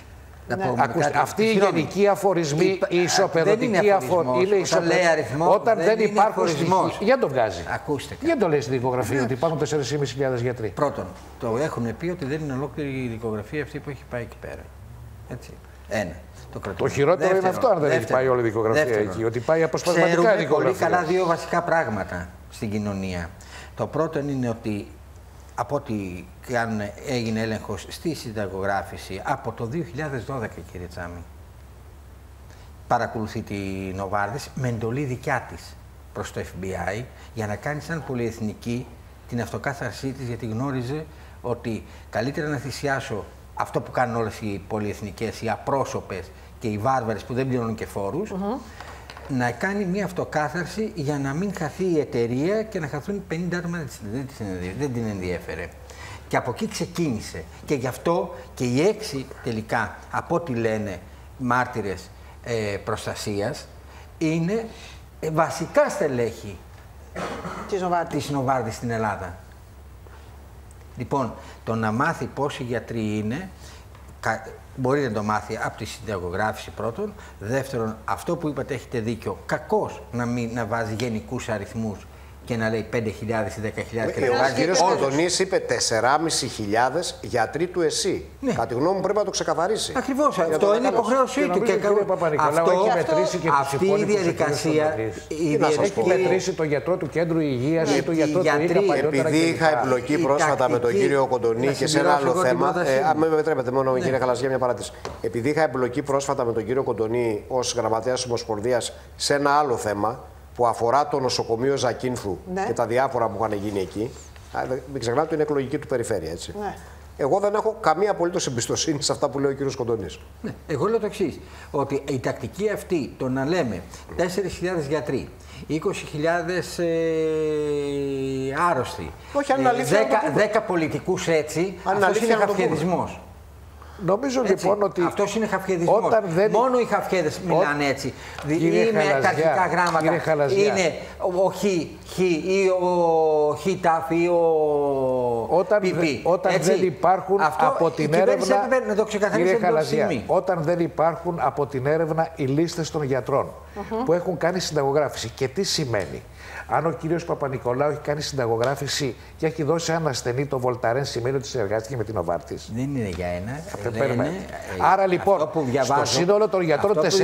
Αυτοί οι γενικοί αφορισμοί, η ισοπεδωτική αφορισμοί, όταν δεν υπάρχουν στοιχεία. Για το βγάζει. Για το λέει στη δικογραφία ότι υπάρχουν 4.500 γιατροί. Πρώτον, το έχουν πει ότι δεν είναι ολόκληρη η δικογραφία αυτή που έχει πάει εκεί πέρα. Έτσι. Ένα. Το χειρότερο είναι αυτό, αν δεν έχει πάει όλη η δικογραφία εκεί. Ότι πάει αποσπασματικά η δικογραφία. Πολύ καλά δύο βασικά πράγματα στην κοινωνία. Το πρώτο είναι ότι από ό,τι έγινε έλεγχος στη συνταγογράφηση από το 2012, κύριε Τσάμι, παρακολουθεί τη Νοβάρτης με εντολή δικιά της προς το FBI για να κάνει σαν πολυεθνική την αυτοκάθαρσή της, γιατί γνώριζε ότι καλύτερα να θυσιάσω αυτό που κάνουν όλες οι πολυεθνικές, οι απρόσωπες και οι βάρβαρες που δεν πληρώνουν και φόρους, να κάνει μια αυτοκάθαρση για να μην χαθεί η εταιρεία και να χαθούν 50 άτομα, δεν την ενδιέφερε. Και από εκεί ξεκίνησε. Και γι' αυτό και οι 6 τελικά, από ό,τι λένε μάρτυρες προστασίας, είναι βασικά στελέχη της Νοβάρτης στην Ελλάδα. Λοιπόν, το να μάθει πόσοι γιατροί είναι, μπορεί να το μάθει από τη συνταγογράφηση πρώτον. Δεύτερον, αυτό που είπατε έχετε δίκιο, κακώς να βάζει γενικούς αριθμούς και να λέει 5.000 ή 10.000 και ο κύριος Κοντονής είπε 4.500 γιατροί του ΕΣΥ. Ναι. Κατά τη γνώμη μου πρέπει να το ξεκαθαρίσει. Ακριβώς. Αυτό είναι υποχρέωσή του. Και ο κύριος Παπα-Νικολάου έχει μετρήσει και τους υπόλοιπους. Αυτή η διαδικασία. Έχει μετρήσει το γιατρό του Κέντρου Υγείας ή το γιατρό του ΙΚΑ. Επειδή είχα εμπλοκή πρόσφατα με τον κύριο Κοντονή και σε ένα άλλο θέμα. Αν με επιτρέπετε, μόνο κύριε Χαλαζιά, μια παράτηση. Επειδή είχα εμπλοκή πρόσφατα με τον κύριο Κοντονή ως γραμματέας Ομοσπονδίας σε ένα άλλο θέμα, που αφορά το νοσοκομείο Ζακίνθου και τα διάφορα που είχαν γίνει εκεί. Μην ξεχνάτε ότι είναι εκλογική του περιφέρεια, έτσι. Ναι. Εγώ δεν έχω καμία απολύτως εμπιστοσύνη σε αυτά που λέει ο κύριος Κοντονής. Ναι. Εγώ λέω το εξής, ότι η τακτική αυτή, το να λέμε 4.000 γιατροί, 20.000 άρρωστοι, 10 πολιτικούς έτσι, αυτός είναι χαφιεδισμός. Νομίζω έτσι, λοιπόν ότι. Αυτός είναι χαφιεδισμός. Μόνο οι χαφιέδες μιλάνε έτσι. Είναι τα αρχικά γράμματα. Είναι ο Χ ή ο Χ-Ταφ ή ο Πιπί. Όταν δεν υπάρχουν από την έρευνα. Να το ξεκαθαρίσει όταν δεν υπάρχουν από την έρευνα οι λίστες των γιατρών που έχουν κάνει συνταγογράφηση. Και τι σημαίνει? Αν ο κύριος Παπα-Νικολάου έχει κάνει συνταγογράφηση και έχει δώσει ένα ασθενή το Βολταρέν, σημαίνει ότι συνεργάστηκε με την Νοβάρτης. Δεν είναι για ένα. Άρα λοιπόν, στο σύνολο των γιατρών 4.500.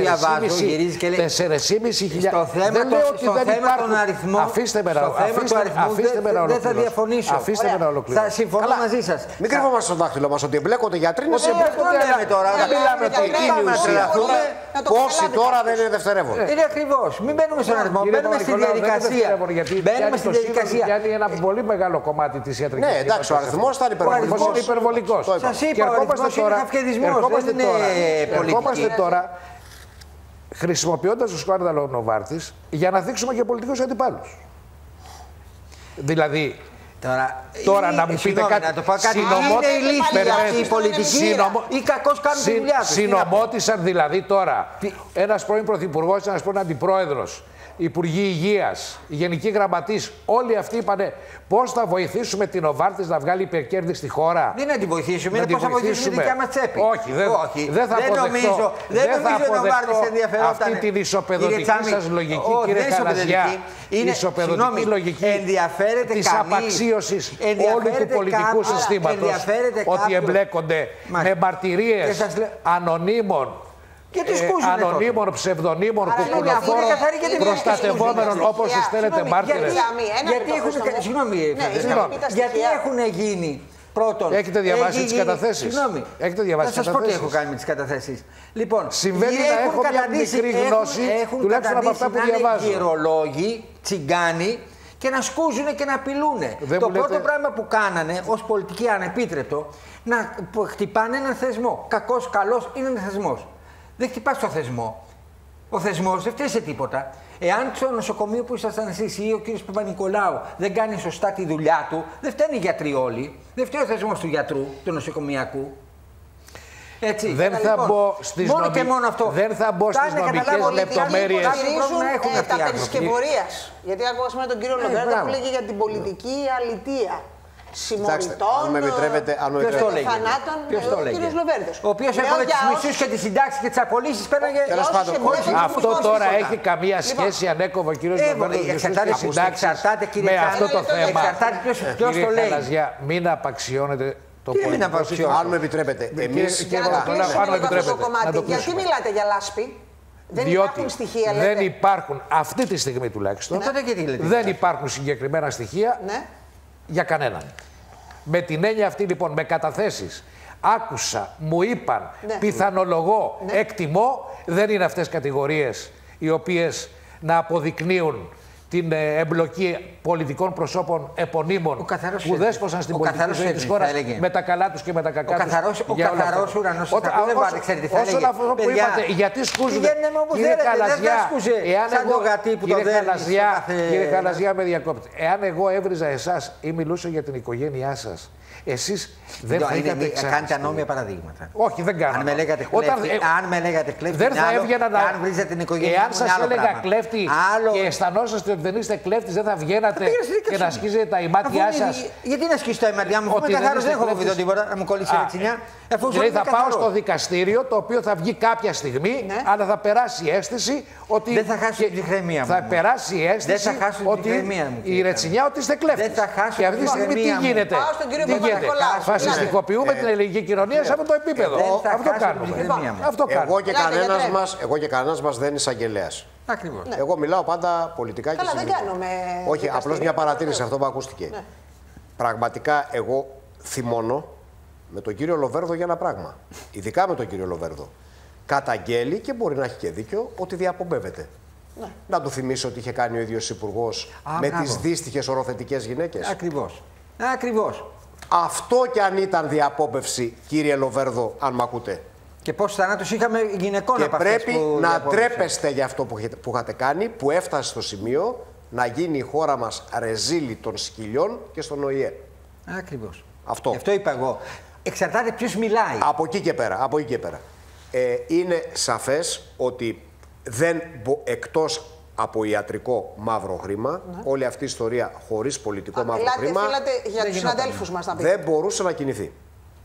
Δεν λέω ότι δεν υπάρχουν. Αφήστε με να δεν θα διαφωνήσω. Αφήστε με να ολοκληρώσω. Θα συμφωνώ μαζί σας. Μην κρύβομαστε στο δάχτυλο μας ότι εμπλέκονται γιατροί. Όσοι εμπλέκονται τώρα. Δεν μιλάμε ότι εκείνη η ουσία. Πόσοι τώρα δεν είναι δευτερεύοντα. Είναι ακριβώς. Μην μπαίνουμε στον αριθμό. Μπαίνουμε στη διαδικασία. Μπαίνουμε στη διαδικασία. Πιάνει ένα πολύ μεγάλο κομμάτι της ιατρικής. Ναι, εντάξει, ο αριθμός θα είναι υπερβολικός. Σας είπα, ο αριθμός είναι χαφιεδισμός. Ερχόμαστε τώρα, χρησιμοποιώντας το σκάνδαλο Νοβάρτης, για να δείξουμε και πολιτικούς αντιπάλους. Δηλαδή, Τώρα να μου πείτε κάτι. Να το πω κάτι. Είναι ηλίθιοι η πολιτική ή κακώς κάνουν τη δουλειά τους. Συνομότησαν δηλαδή τώρα ένας πρώην πρωθυπουργός, ένας πρώην αντιπρόεδρος, Υπουργοί Υγείας, οι Γενικοί Γραμματείς, όλοι αυτοί είπανε πώς θα βοηθήσουμε την Νοβάρτις να βγάλει υπερκέρδη στη χώρα. Δεν να την βοηθήσουμε, είναι πώς θα βοηθήσουμε τη δικιά μας τσέπη. Όχι, δεν θα αποδεχτώ. Δεν θα αποδεχτώ αυτή την ισοπεδωτική σας λογική, κύριε Χαλαζιά. Η ισοπεδωτική λογική της απαξίωσης όλου του πολιτικού συστήματος, ότι εμπλέκονται με μαρτυρίες ανωνύμων, ανωνύμων, ψευδονύμων, κουκουλοφόρων, προστατευόμενων όπως τις θέλετε μάρτυρες. Γιατί έχουν γίνει. Πρώτον, έχετε διαβάσει τις καταθέσεις. Συγγνώμη, θα σας πω τι έχω κάνει με τις καταθέσεις. Λοιπόν, συμβαίνει να έχω μια μικρή γνώση, τουλάχιστον από αυτά που διαβάζω. Έχουν γερολόγοι, τσιγκάνοι και να σκούζουν και να απειλούνε. Το πρώτο πράγμα που κάνανε ως πολιτική ανεπίτρεπτο, να χτυπάνε έναν θεσμό. Κακός, καλός είναι ένας θεσμός. Δεν χτυπάς το θεσμό. Ο θεσμός δεν φταίει σε τίποτα. Εάν στο νοσοκομείο που ήσασταν εσείς ή ο κύριος Παπα-Νικολάου δεν κάνει σωστά τη δουλειά του, δεν φταίνουν οι γιατροί όλοι. Δεν φταίει ο θεσμός του γιατρού, του νοσοκομιακού. Έτσι. Δεν θα μπω στις νομικές λεπτομέρειες. Τα περισκευωρίας. Γιατί άκουγα τον κύριο Λοβέρδο που λέγει για την πολιτική αλητεία. Συμμοριτών, αν με επιτρέπετε, θανάτων, ο κύριος Λοβέρδος. Ο οποίος έβαλε τις μισούς και τις συντάξεις και τις απολύσεις πέραγε. Αυτό τώρα έχει καμία σχέση αν έκοβε ο κύριος Λοβέρδος τις συντάξεις με αυτό το θέμα. Κύριε Χαλαζιά, μην απαξιώνετε το πολιτικό σύστημα. Αν με επιτρέπετε, εμείς... Γιατί μιλάτε για λάσπη? Διότι δεν υπάρχουν, αυτή τη στιγμή τουλάχιστον, δεν υπάρχουν συγκεκριμένα στοιχεία για κανέναν. Με την έννοια αυτή λοιπόν, με καταθέσεις, άκουσα, μου είπαν, πιθανολογώ, εκτιμώ, δεν είναι αυτές κατηγορίες οι οποίες να αποδεικνύουν την εμπλοκή πολιτικών προσώπων επωνύμων που δέσποσαν στην πολιτική ζωή της χώρας με τα καλά τους και με τα κακά τους. Ο καθαρός ουρανός δεν πάτε, ξέρετε τι θα έλεγε. Όσον αυτό που είπατε, γιατί σκούζουν, κύριε Χαλαζιά, με διακόπτη. Εάν εγώ έβριζα εσάς ή μιλούσα για την οικογένειά σας, εσείς δεν θα είχατε εξάρτηση. Κάνετε ανώμια παραδείγματα. Όχι, δεν κάνω. Αν με λέγατε κλέφτη, δεν θα έβγαινα να. Αν βρίζετε την οικογένειά μου, εάν σας έλεγα κλέφτη και αισθανόσαστε ότι δεν είστε κλέφτης, δεν θα βγαίνατε και να ασκίζετε τα ημάτια σας. Γιατί να ασκήσω τα ημάτια μου, είμαι καθαρός, δεν έχω φοβηθεί τίποτα, να μου κολλήσει η ρετσινιά. Δηλαδή θα πάω στο δικαστήριο, το οποίο θα βγει κάποια στιγμή, αλλά θα περάσει η αίσθηση ότι. Δεν θα χάσω την ψυχραιμία μου. Θα περάσει η αίσθηση ότι η ρετσινιά ότι είστε κλέφτης. Και αυτή τη στιγμή τι γίνεται? Φασιστικοποιούμε την ελληνική κοινωνία σε αυτό το επίπεδο. Αυτό κάνουμε. Εγώ και κανένας μας δεν είναι εισαγγελέας. Ακριβώς. Εγώ μιλάω πάντα πολιτικά και δεν κάνουμε. Όχι, απλώς μια παρατήρηση αυτό που ακούστηκε. Πραγματικά εγώ θυμώνω με τον κύριο Λοβέρδο για ένα πράγμα. Ειδικά με τον κύριο Λοβέρδο. Καταγγέλει, και μπορεί να έχει και δίκιο, ότι διαπομπεύεται. Να του θυμίσω ότι είχε κάνει ο ίδιος υπουργός με τις δύστιχες οροθετικές γυναίκες. Ακριβώς. Ακριβώς. Αυτό κι αν ήταν διαπόμπευση, κύριε Λοβέρδο, αν μ' ακούτε. Και πόσους θανάτους είχαμε γυναικών και από πρέπει να τρέπεστε για αυτό που είχατε κάνει, που έφτασε στο σημείο να γίνει η χώρα μας ρεζίλη των σκυλιών και στον ΟΗΕ. Ακριβώς. Αυτό είπα εγώ. Εξαρτάται ποιος μιλάει. Από εκεί και πέρα. Είναι σαφές ότι εκτός από ιατρικό μαύρο χρήμα, όλη αυτή η ιστορία χωρίς πολιτικό μαύρο χρήμα, θέλατε για τους συναδέλφους μας να πείτε. Δεν μπορούσε να κινηθεί.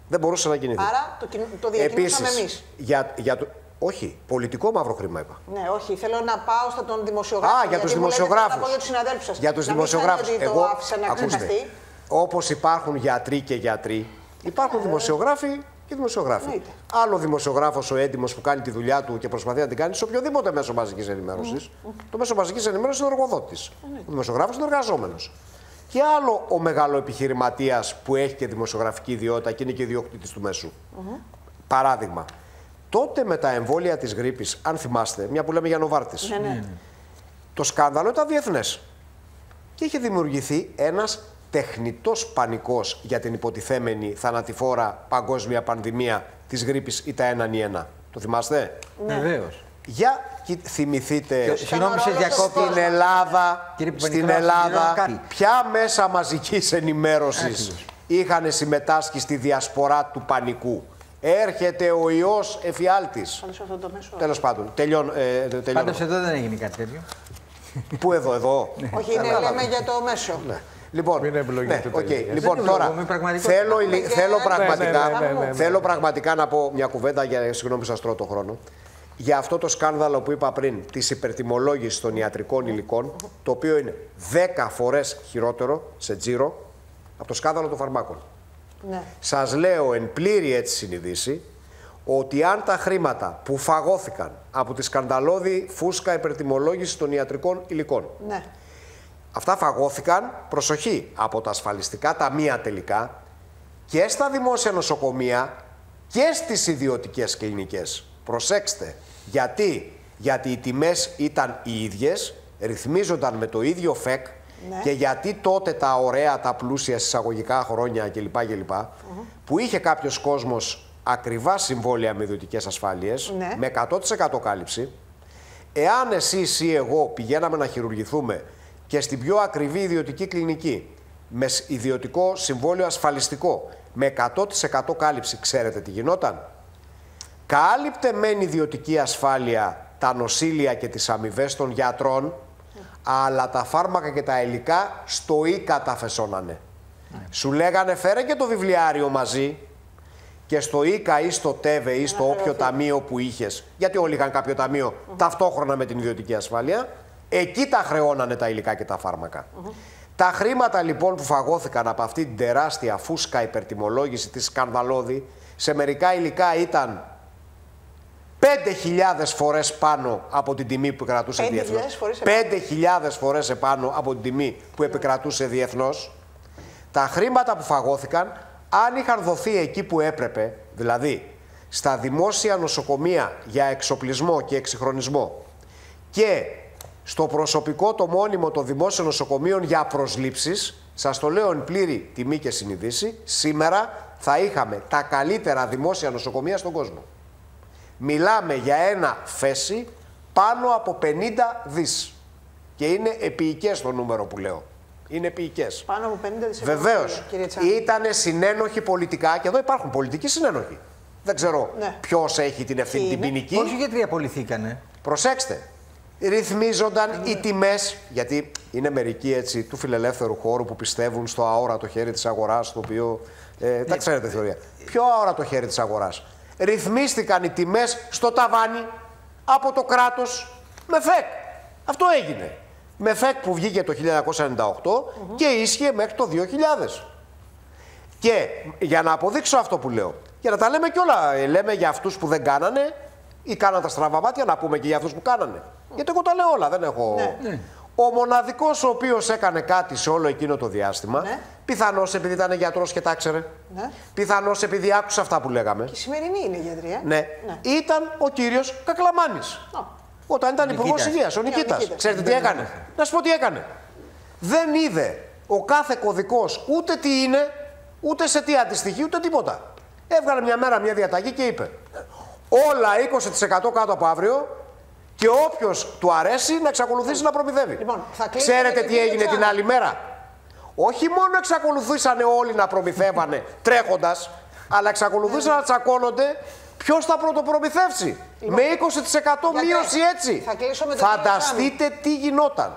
Άρα το διακινήσαμε εμείς. Όχι, πολιτικό μαύρο χρήμα είπα. Ναι, όχι, θέλω να πάω στον δημοσιογράφο. Για τους δημοσιογράφους. Για τους συναδέλφους σας. Για τους δημοσιογράφους. Εγώ άφησα να ξεχαστεί. Όπως υπάρχουν γιατροί και γιατροί, υπάρχουν δημοσιογράφοι και δημοσιογράφοι. Άλλο δημοσιογράφος ο έντιμος που κάνει τη δουλειά του και προσπαθεί να την κάνει σε οποιοδήποτε μέσο μαζικής ενημέρωσης. Το μέσο μαζικής ενημέρωσης είναι ο εργοδότης. Ο δημοσιογράφος είναι ο εργαζόμενος. Και άλλο ο μεγάλο επιχειρηματίας που έχει και δημοσιογραφική ιδιότητα και είναι και ιδιοκτήτης του μέσου. Παράδειγμα, τότε με τα εμβόλια της γρίπης, αν θυμάστε, μια που λέμε για Νοβάρτις, το σκάνδαλο ήταν διεθνές. Και είχε δημιουργηθεί ένας τεχνητός πανικός για την υποτιθέμενη θανατηφόρα παγκόσμια πανδημία της γρίπης ή τα 1-1. Το θυμάστε? Βεβαίως. θυμηθείτε στην Ελλάδα ποια μέσα μαζικής ενημέρωσης είχαν συμμετάσχει στη διασπορά του πανικού. Έρχεται ο ιός εφιάλτης. Τέλος πάντων. Πάντως εδώ δεν έγινε κάτι τέτοιο. Πού εδώ. Όχι, λέμε για το μέσο. Λοιπόν, λοιπόν τώρα θέλω πραγματικά να πω μια κουβέντα, συγγνώμη που σας τρώω το χρόνο, για αυτό το σκάνδαλο που είπα πριν, της υπερτιμολόγησης των ιατρικών υλικών, το οποίο είναι 10 φορές χειρότερο σε τζίρο από το σκάνδαλο των φαρμάκων. Ναι. Σας λέω εν πλήρη έτσι συνειδήση ότι αν τα χρήματα που φαγώθηκαν από τη σκανδαλώδη φούσκα υπερτιμολόγησης των ιατρικών υλικών, ναι, αυτά φαγώθηκαν, προσοχή, από τα ασφαλιστικά ταμεία τελικά και στα δημόσια νοσοκομεία και στις ιδιωτικές κλινικές. Προσέξτε, γιατί οι τιμές ήταν οι ίδιες, ρυθμίζονταν με το ίδιο ΦΕΚ, ναι, και γιατί τότε τα ωραία, τα πλούσια εισαγωγικά χρόνια κλπ. Που είχε κάποιος κόσμος ακριβά συμβόλαια με ιδιωτικές ασφάλειες, ναι, με 100% κάλυψη, εάν εσείς ή εγώ πηγαίναμε να χειρουργηθούμε και στην πιο ακριβή ιδιωτική κλινική, με ιδιωτικό συμβόλαιο ασφαλιστικό, με 100% κάλυψη, ξέρετε τι γινόταν? Κάλυπτε μεν ιδιωτική ασφάλεια τα νοσήλια και τις αμοιβές των γιατρών, αλλά τα φάρμακα και τα υλικά στο ΙΚΑ τα φεσώνανε. Σου λέγανε φέρε και το βιβλιάριο μαζί και στο ΙΚΑ ή στο ΤΕΒΕ ή στο όποιο ταμείο που είχες, γιατί όλοι είχαν κάποιο ταμείο ταυτόχρονα με την ιδιωτική ασφάλεια, εκεί τα χρεώνανε τα υλικά και τα φάρμακα. Τα χρήματα λοιπόν που φαγώθηκαν από αυτή την τεράστια φούσκα υπερτιμολόγηση της σκανδαλώδη, σε μερικά υλικά ήταν 5.000 φορές πάνω από την τιμή που επικρατούσε διεθνώς. 5.000 φορές επάνω από την τιμή που επικρατούσε διεθνώς. Τα χρήματα που φαγώθηκαν, αν είχαν δοθεί εκεί που έπρεπε, δηλαδή στα δημόσια νοσοκομεία για εξοπλισμό και εξυγχρονισμό και στο προσωπικό το μόνιμο των δημόσιων νοσοκομείων για προσλήψεις, σας το λέω εν πλήρη τιμή και συνειδήση, σήμερα θα είχαμε τα καλύτερα δημόσια νοσοκομεία στον κόσμο. Μιλάμε για ένα φέση πάνω από 50 δις. Και είναι επίοικες το νούμερο που λέω. Είναι επίοικες. Πάνω από 50 δις. Βεβαίως. Ήτανε συνένοχοι πολιτικά και εδώ υπάρχουν πολιτικοί συνένοχοι. Δεν ξέρω, ναι, ποιος έχει την ευθύνη την ποινική. Όχι γιατί απολυθήκανε. Προσέξτε. Ρυθμίζονταν οι τιμές, γιατί είναι μερικοί έτσι του φιλελεύθερου χώρου που πιστεύουν στο αόρατο χέρι της αγοράς, το οποίο τα ξέρετε θεωρία. Ποιο αόρατο χέρι της αγοράς? Ρυθμίστηκαν οι τιμές στο ταβάνι από το κράτος με ΦΕΚ. Αυτό έγινε. Με ΦΕΚ που βγήκε το 1998 και ίσχυε μέχρι το 2000. Και για να αποδείξω αυτό που λέω, για να τα λέμε και όλα, λέμε για αυτούς που δεν κάνανε ή κάναν τα στραβά μάτια, να πούμε και για αυτούς που κάνανε. Γιατί εγώ τα λέω όλα, δεν έχω... Ναι. Ο μοναδικός ο οποίος έκανε κάτι σε όλο εκείνο το διάστημα, ναι, πιθανώς επειδή ήταν γιατρός και τα ήξερε, ναι, πιθανώς επειδή άκουσε αυτά που λέγαμε. Και η σημερινή είναι γιατρία. Ναι. Ήταν ο κύριος Κακλαμάνης. Όταν ήταν υπουργός υγείας, ο Νικήτας. Ξέρετε τι έκανε? Να σου πω τι έκανε. Δεν είδε ο κάθε κωδικός ούτε τι είναι, ούτε σε τι αντιστοιχεί, ούτε τίποτα. Έβγαλε μια μέρα μια διαταγή και είπε όλα 20% κάτω από αύριο και όποιος του αρέσει να εξακολουθήσει να προμηθεύει. Λοιπόν, ξέρετε τι έγινε την άλλη μέρα? Όχι μόνο εξακολουθήσανε όλοι να προμηθεύανε τρέχοντας, αλλά εξακολουθήσαν να τσακώνονται ποιος θα πρωτοπρομηθεύσει. Με 20% μείωση έτσι. Φανταστείτε τι γινόταν.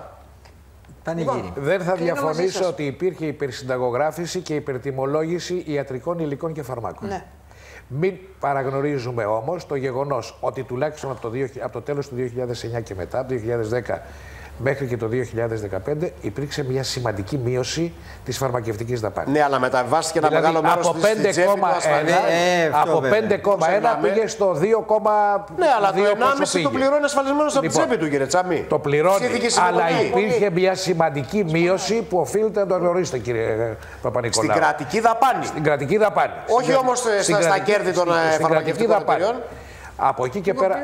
Δεν θα διαφωνήσω ότι υπήρχε υπερσυνταγογράφηση και υπερτιμολόγηση ιατρικών υλικών και φαρμάκων. Ναι. Μην παραγνωρίζουμε όμως το γεγονός ότι τουλάχιστον από το τέλος του 2009 και μετά, το 2010 μέχρι και το 2015, υπήρξε μια σημαντική μείωση της φαρμακευτικής δαπάνης. Ναι, αλλά μεταβάστηκε ένα μεγάλο μέρος της τσέπη του ασφαλείας. Από 5,1 πήγε στο 2,2. Ναι, αλλά το 1,5 το πληρώνει ασφαλισμένος από την τσέπη του, κύριε Τσάμι. Το πληρώνει, αλλά υπήρχε μια σημαντική μείωση που οφείλετε να το γνωρίσετε, κύριε Παπα-Νικολάου. Στην κρατική δαπάνη. Στην κρατική δαπάνη. Όχι όμως στα κέρδη των φαρμακευτικών εταιριών. Από εκεί και πέρα,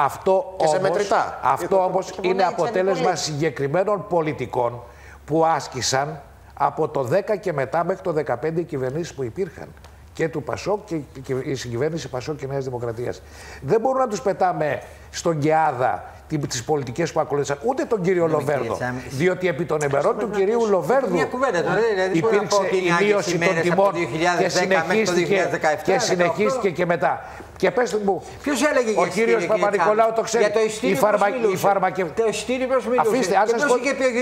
αυτό όμως είναι αποτέλεσμα συγκεκριμένων πολιτικών που άσκησαν από το 10 και μετά μέχρι το 15 οι κυβερνήσεις που υπήρχαν. Και του ΠΑΣΟΚ και η συγκυβέρνηση ΠΑΣΟΚ και Νέας Δημοκρατίας. Δεν μπορούμε να τους πετάμε στον ΚΕΑΔΑ τις πολιτικές που ακολούθησαν, ούτε τον κύριο Λοβέρδο. Διότι επί των ημερών του κυρίου Λοβέρδου υπήρξε η μείωση των τιμών και συνεχίστηκε και μετά. Και πέστε μου, ποιος έλεγε ο κύριος Παπα-Νικολάου το ξέρει. Για το ειστήριο το ειστήριο ποιος μιλούσε. Αφήστε, αν σας πω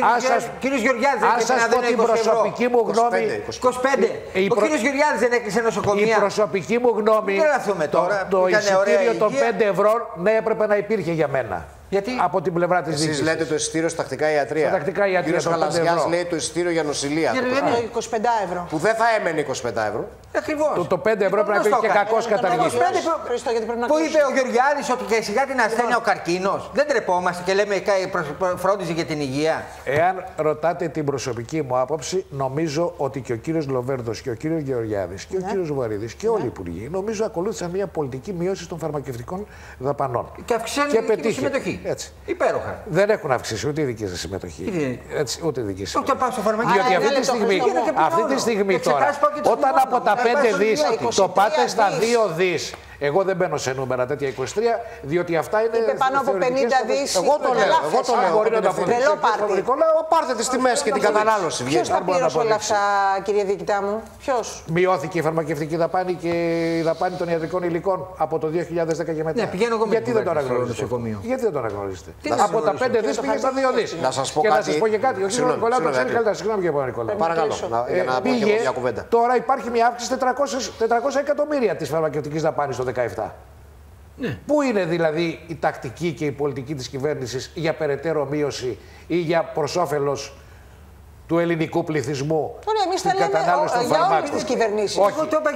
την προσωπική μου γνώμη. 25. Ο κύριος Γεωργιάδης δεν έκλεισε νοσοκομεία. Η προσωπική μου γνώμη, το εισιτήριο των 5 ευρώ, ναι, έπρεπε να υπήρχε για μένα. Γιατί? Από την πλευρά της διοίκησης. Εσείς λέτε το εισιτήριο στα τακτικά ιατρία. Στα τακτικά ιατρία. Ο κύριος Γαλαζιάς λέει το εισιτήριο για νοσηλεία. Γιατί λένε 25 ευρώ. Που δεν θα έμενε 25 ευρώ. Ακριβώς. Το 5 ευρώ πρέπει να υπήρχε και κακώς καταργήσει. Που είπε ο Γεωργιάδης ότι και σιγά την ασθένεια ο καρκίνος. Δεν τρεπόμαστε και λέμε φρόντιζε για την υγεία. Εάν ρωτάτε την προσωπική μου άποψη, νομίζω ότι και ο κύριος Λοβέρδος και ο κύριος Γεωργιάδης και ο κύριος Βουαρίδης και όλοι οι υπουργοί, νομίζω ακολούθησαν μια πολιτική μείωση των φαρμακευτικών δαπανών. Και αυξάνει και τη συμμετοχή. Έτσι. Υπέροχα. Δεν έχουν αυξήσει ούτε η δική σας συμμετοχή. Έτσι, ούτε η δική σας. Ούτε πάω στο φαρμακείο. Διότι αυτή τη στιγμή τώρα, όταν από τα 5 δις το πάτε στα 2 δεις. Εγώ δεν μπαίνω σε νούμερα τέτοια 23, διότι αυτά είναι. Είπε πάνω από 50 δις. Εγώ το λέω. Μπορεί να το τρελό πάρτι. Πάρτε τις τιμές και την κατανάλωση. Ποιος τα πλήρωσε όλα αυτά, κύριε διοικητά μου? Ποιος? Μειώθηκε η φαρμακευτική δαπάνη και η δαπάνη των ιατρικών υλικών από το 2010 και μετά. Ναι, πηγαίνω εγώ με Γιατί δεν το αναγνωρίζετε? Γιατί δεν το αναγνωρίζετε? Από τα 5 δις πήγε στα 2 δις. Να σας πω κάτι. κάτι. Και να σας πω και κάτι. Ο κ. Νικολάου το ξέρει καλύτερα. Συγγνώμη κύριε Νικολάου. Παρακαλώ. Για να πω και εγώ μια κουβέντα. Τώρα υπάρχει μια αύξηση 400 εκατομμύρια της φαρμακευτικής δαπάνης το 2017. Ναι. Πού είναι δηλαδή η τακτική και η πολιτική της κυβέρνησης για περαιτέρω μείωση ή για προς όφελος του ελληνικού πληθυσμού στην κατανάλωση των φαρμάκων? Για όλες τις κυβερνήσεις. Όχι,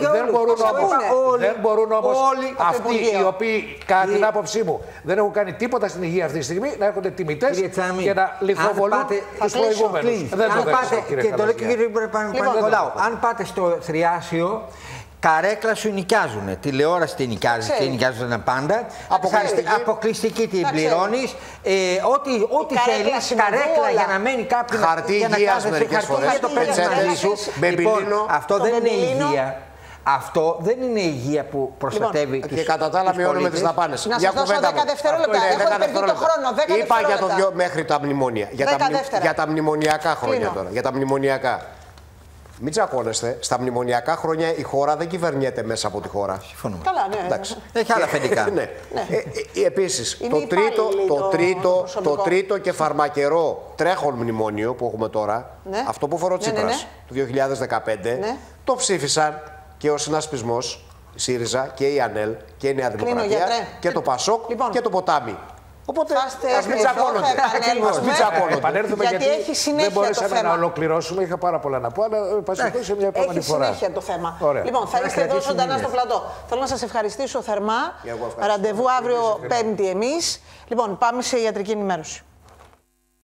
δεν μπορούν όμως αυτοί οι οποίοι, κατά την άποψή μου, δεν έχουν κάνει τίποτα στην υγεία αυτή τη στιγμή, να έρχονται τιμητές και να λιθοβολούν τους προηγούμενους. Δεν το δέχομαι, κύριε Παπα-Νικολάου. Αν πάτε στο Θριάσιο, καρέκλα σου νοικιάζουνε. Τηλεόραση την νοικιάζουν τα πάντα. Αποκλειστική την πληρώνεις. Ό,τι θέλεις, καρέκλα για να μένει κάποιον. Χαρτί υγείας μερικές φορές. Λοιπόν, αυτό δεν είναι υγεία. Αυτό δεν είναι υγεία που προστατεύει τους. Και κατά τα άλλα μειώνουμε τις δαπάνες. Να σας δώσω 10 δευτερόλεπτα. Έχω υπερβεί το χρόνο. Είπα για το 2 μέχρι τα μνημόνια. Για τα μνημονιακά χρόνια τώρα. Για τα μνημονιακά. Μην τσακώνεστε. Στα μνημονιακά χρόνια η χώρα δεν κυβερνιέται μέσα από τη χώρα. Συμφωνούμε. Καλά, ναι. Εντάξει. Έχει άλλα αφεντικά. Ναι. Επίσης, το τρίτο και φαρμακερό τρέχον μνημόνιο που έχουμε τώρα, αυτό που φορεί ο Τσίπρας του 2015, το ψήφισαν και ο συνασπισμός ΣΥΡΙΖΑ και η ΑΝΕΛ και η Νέα Δημοκρατία και το ΠΑΣΟΚ και το Ποτάμι. Οπότε ας μην τσακώνονται. Επανέλθουμε γιατί έχει συνέχεια. Δεν μπορέσαμε να ολοκληρώσουμε. Είχα πάρα πολλά να πω, αλλά πασχετώ σε μια επόμενη φορά. Έχει συνέχεια το θέμα. Λοιπόν, θα είστε εδώ ζωντανά στο πλατό. Θέλω να σας ευχαριστήσω θερμά. Ραντεβού αύριο 5η εμείς. Λοιπόν, πάμε σε ιατρική ενημέρωση.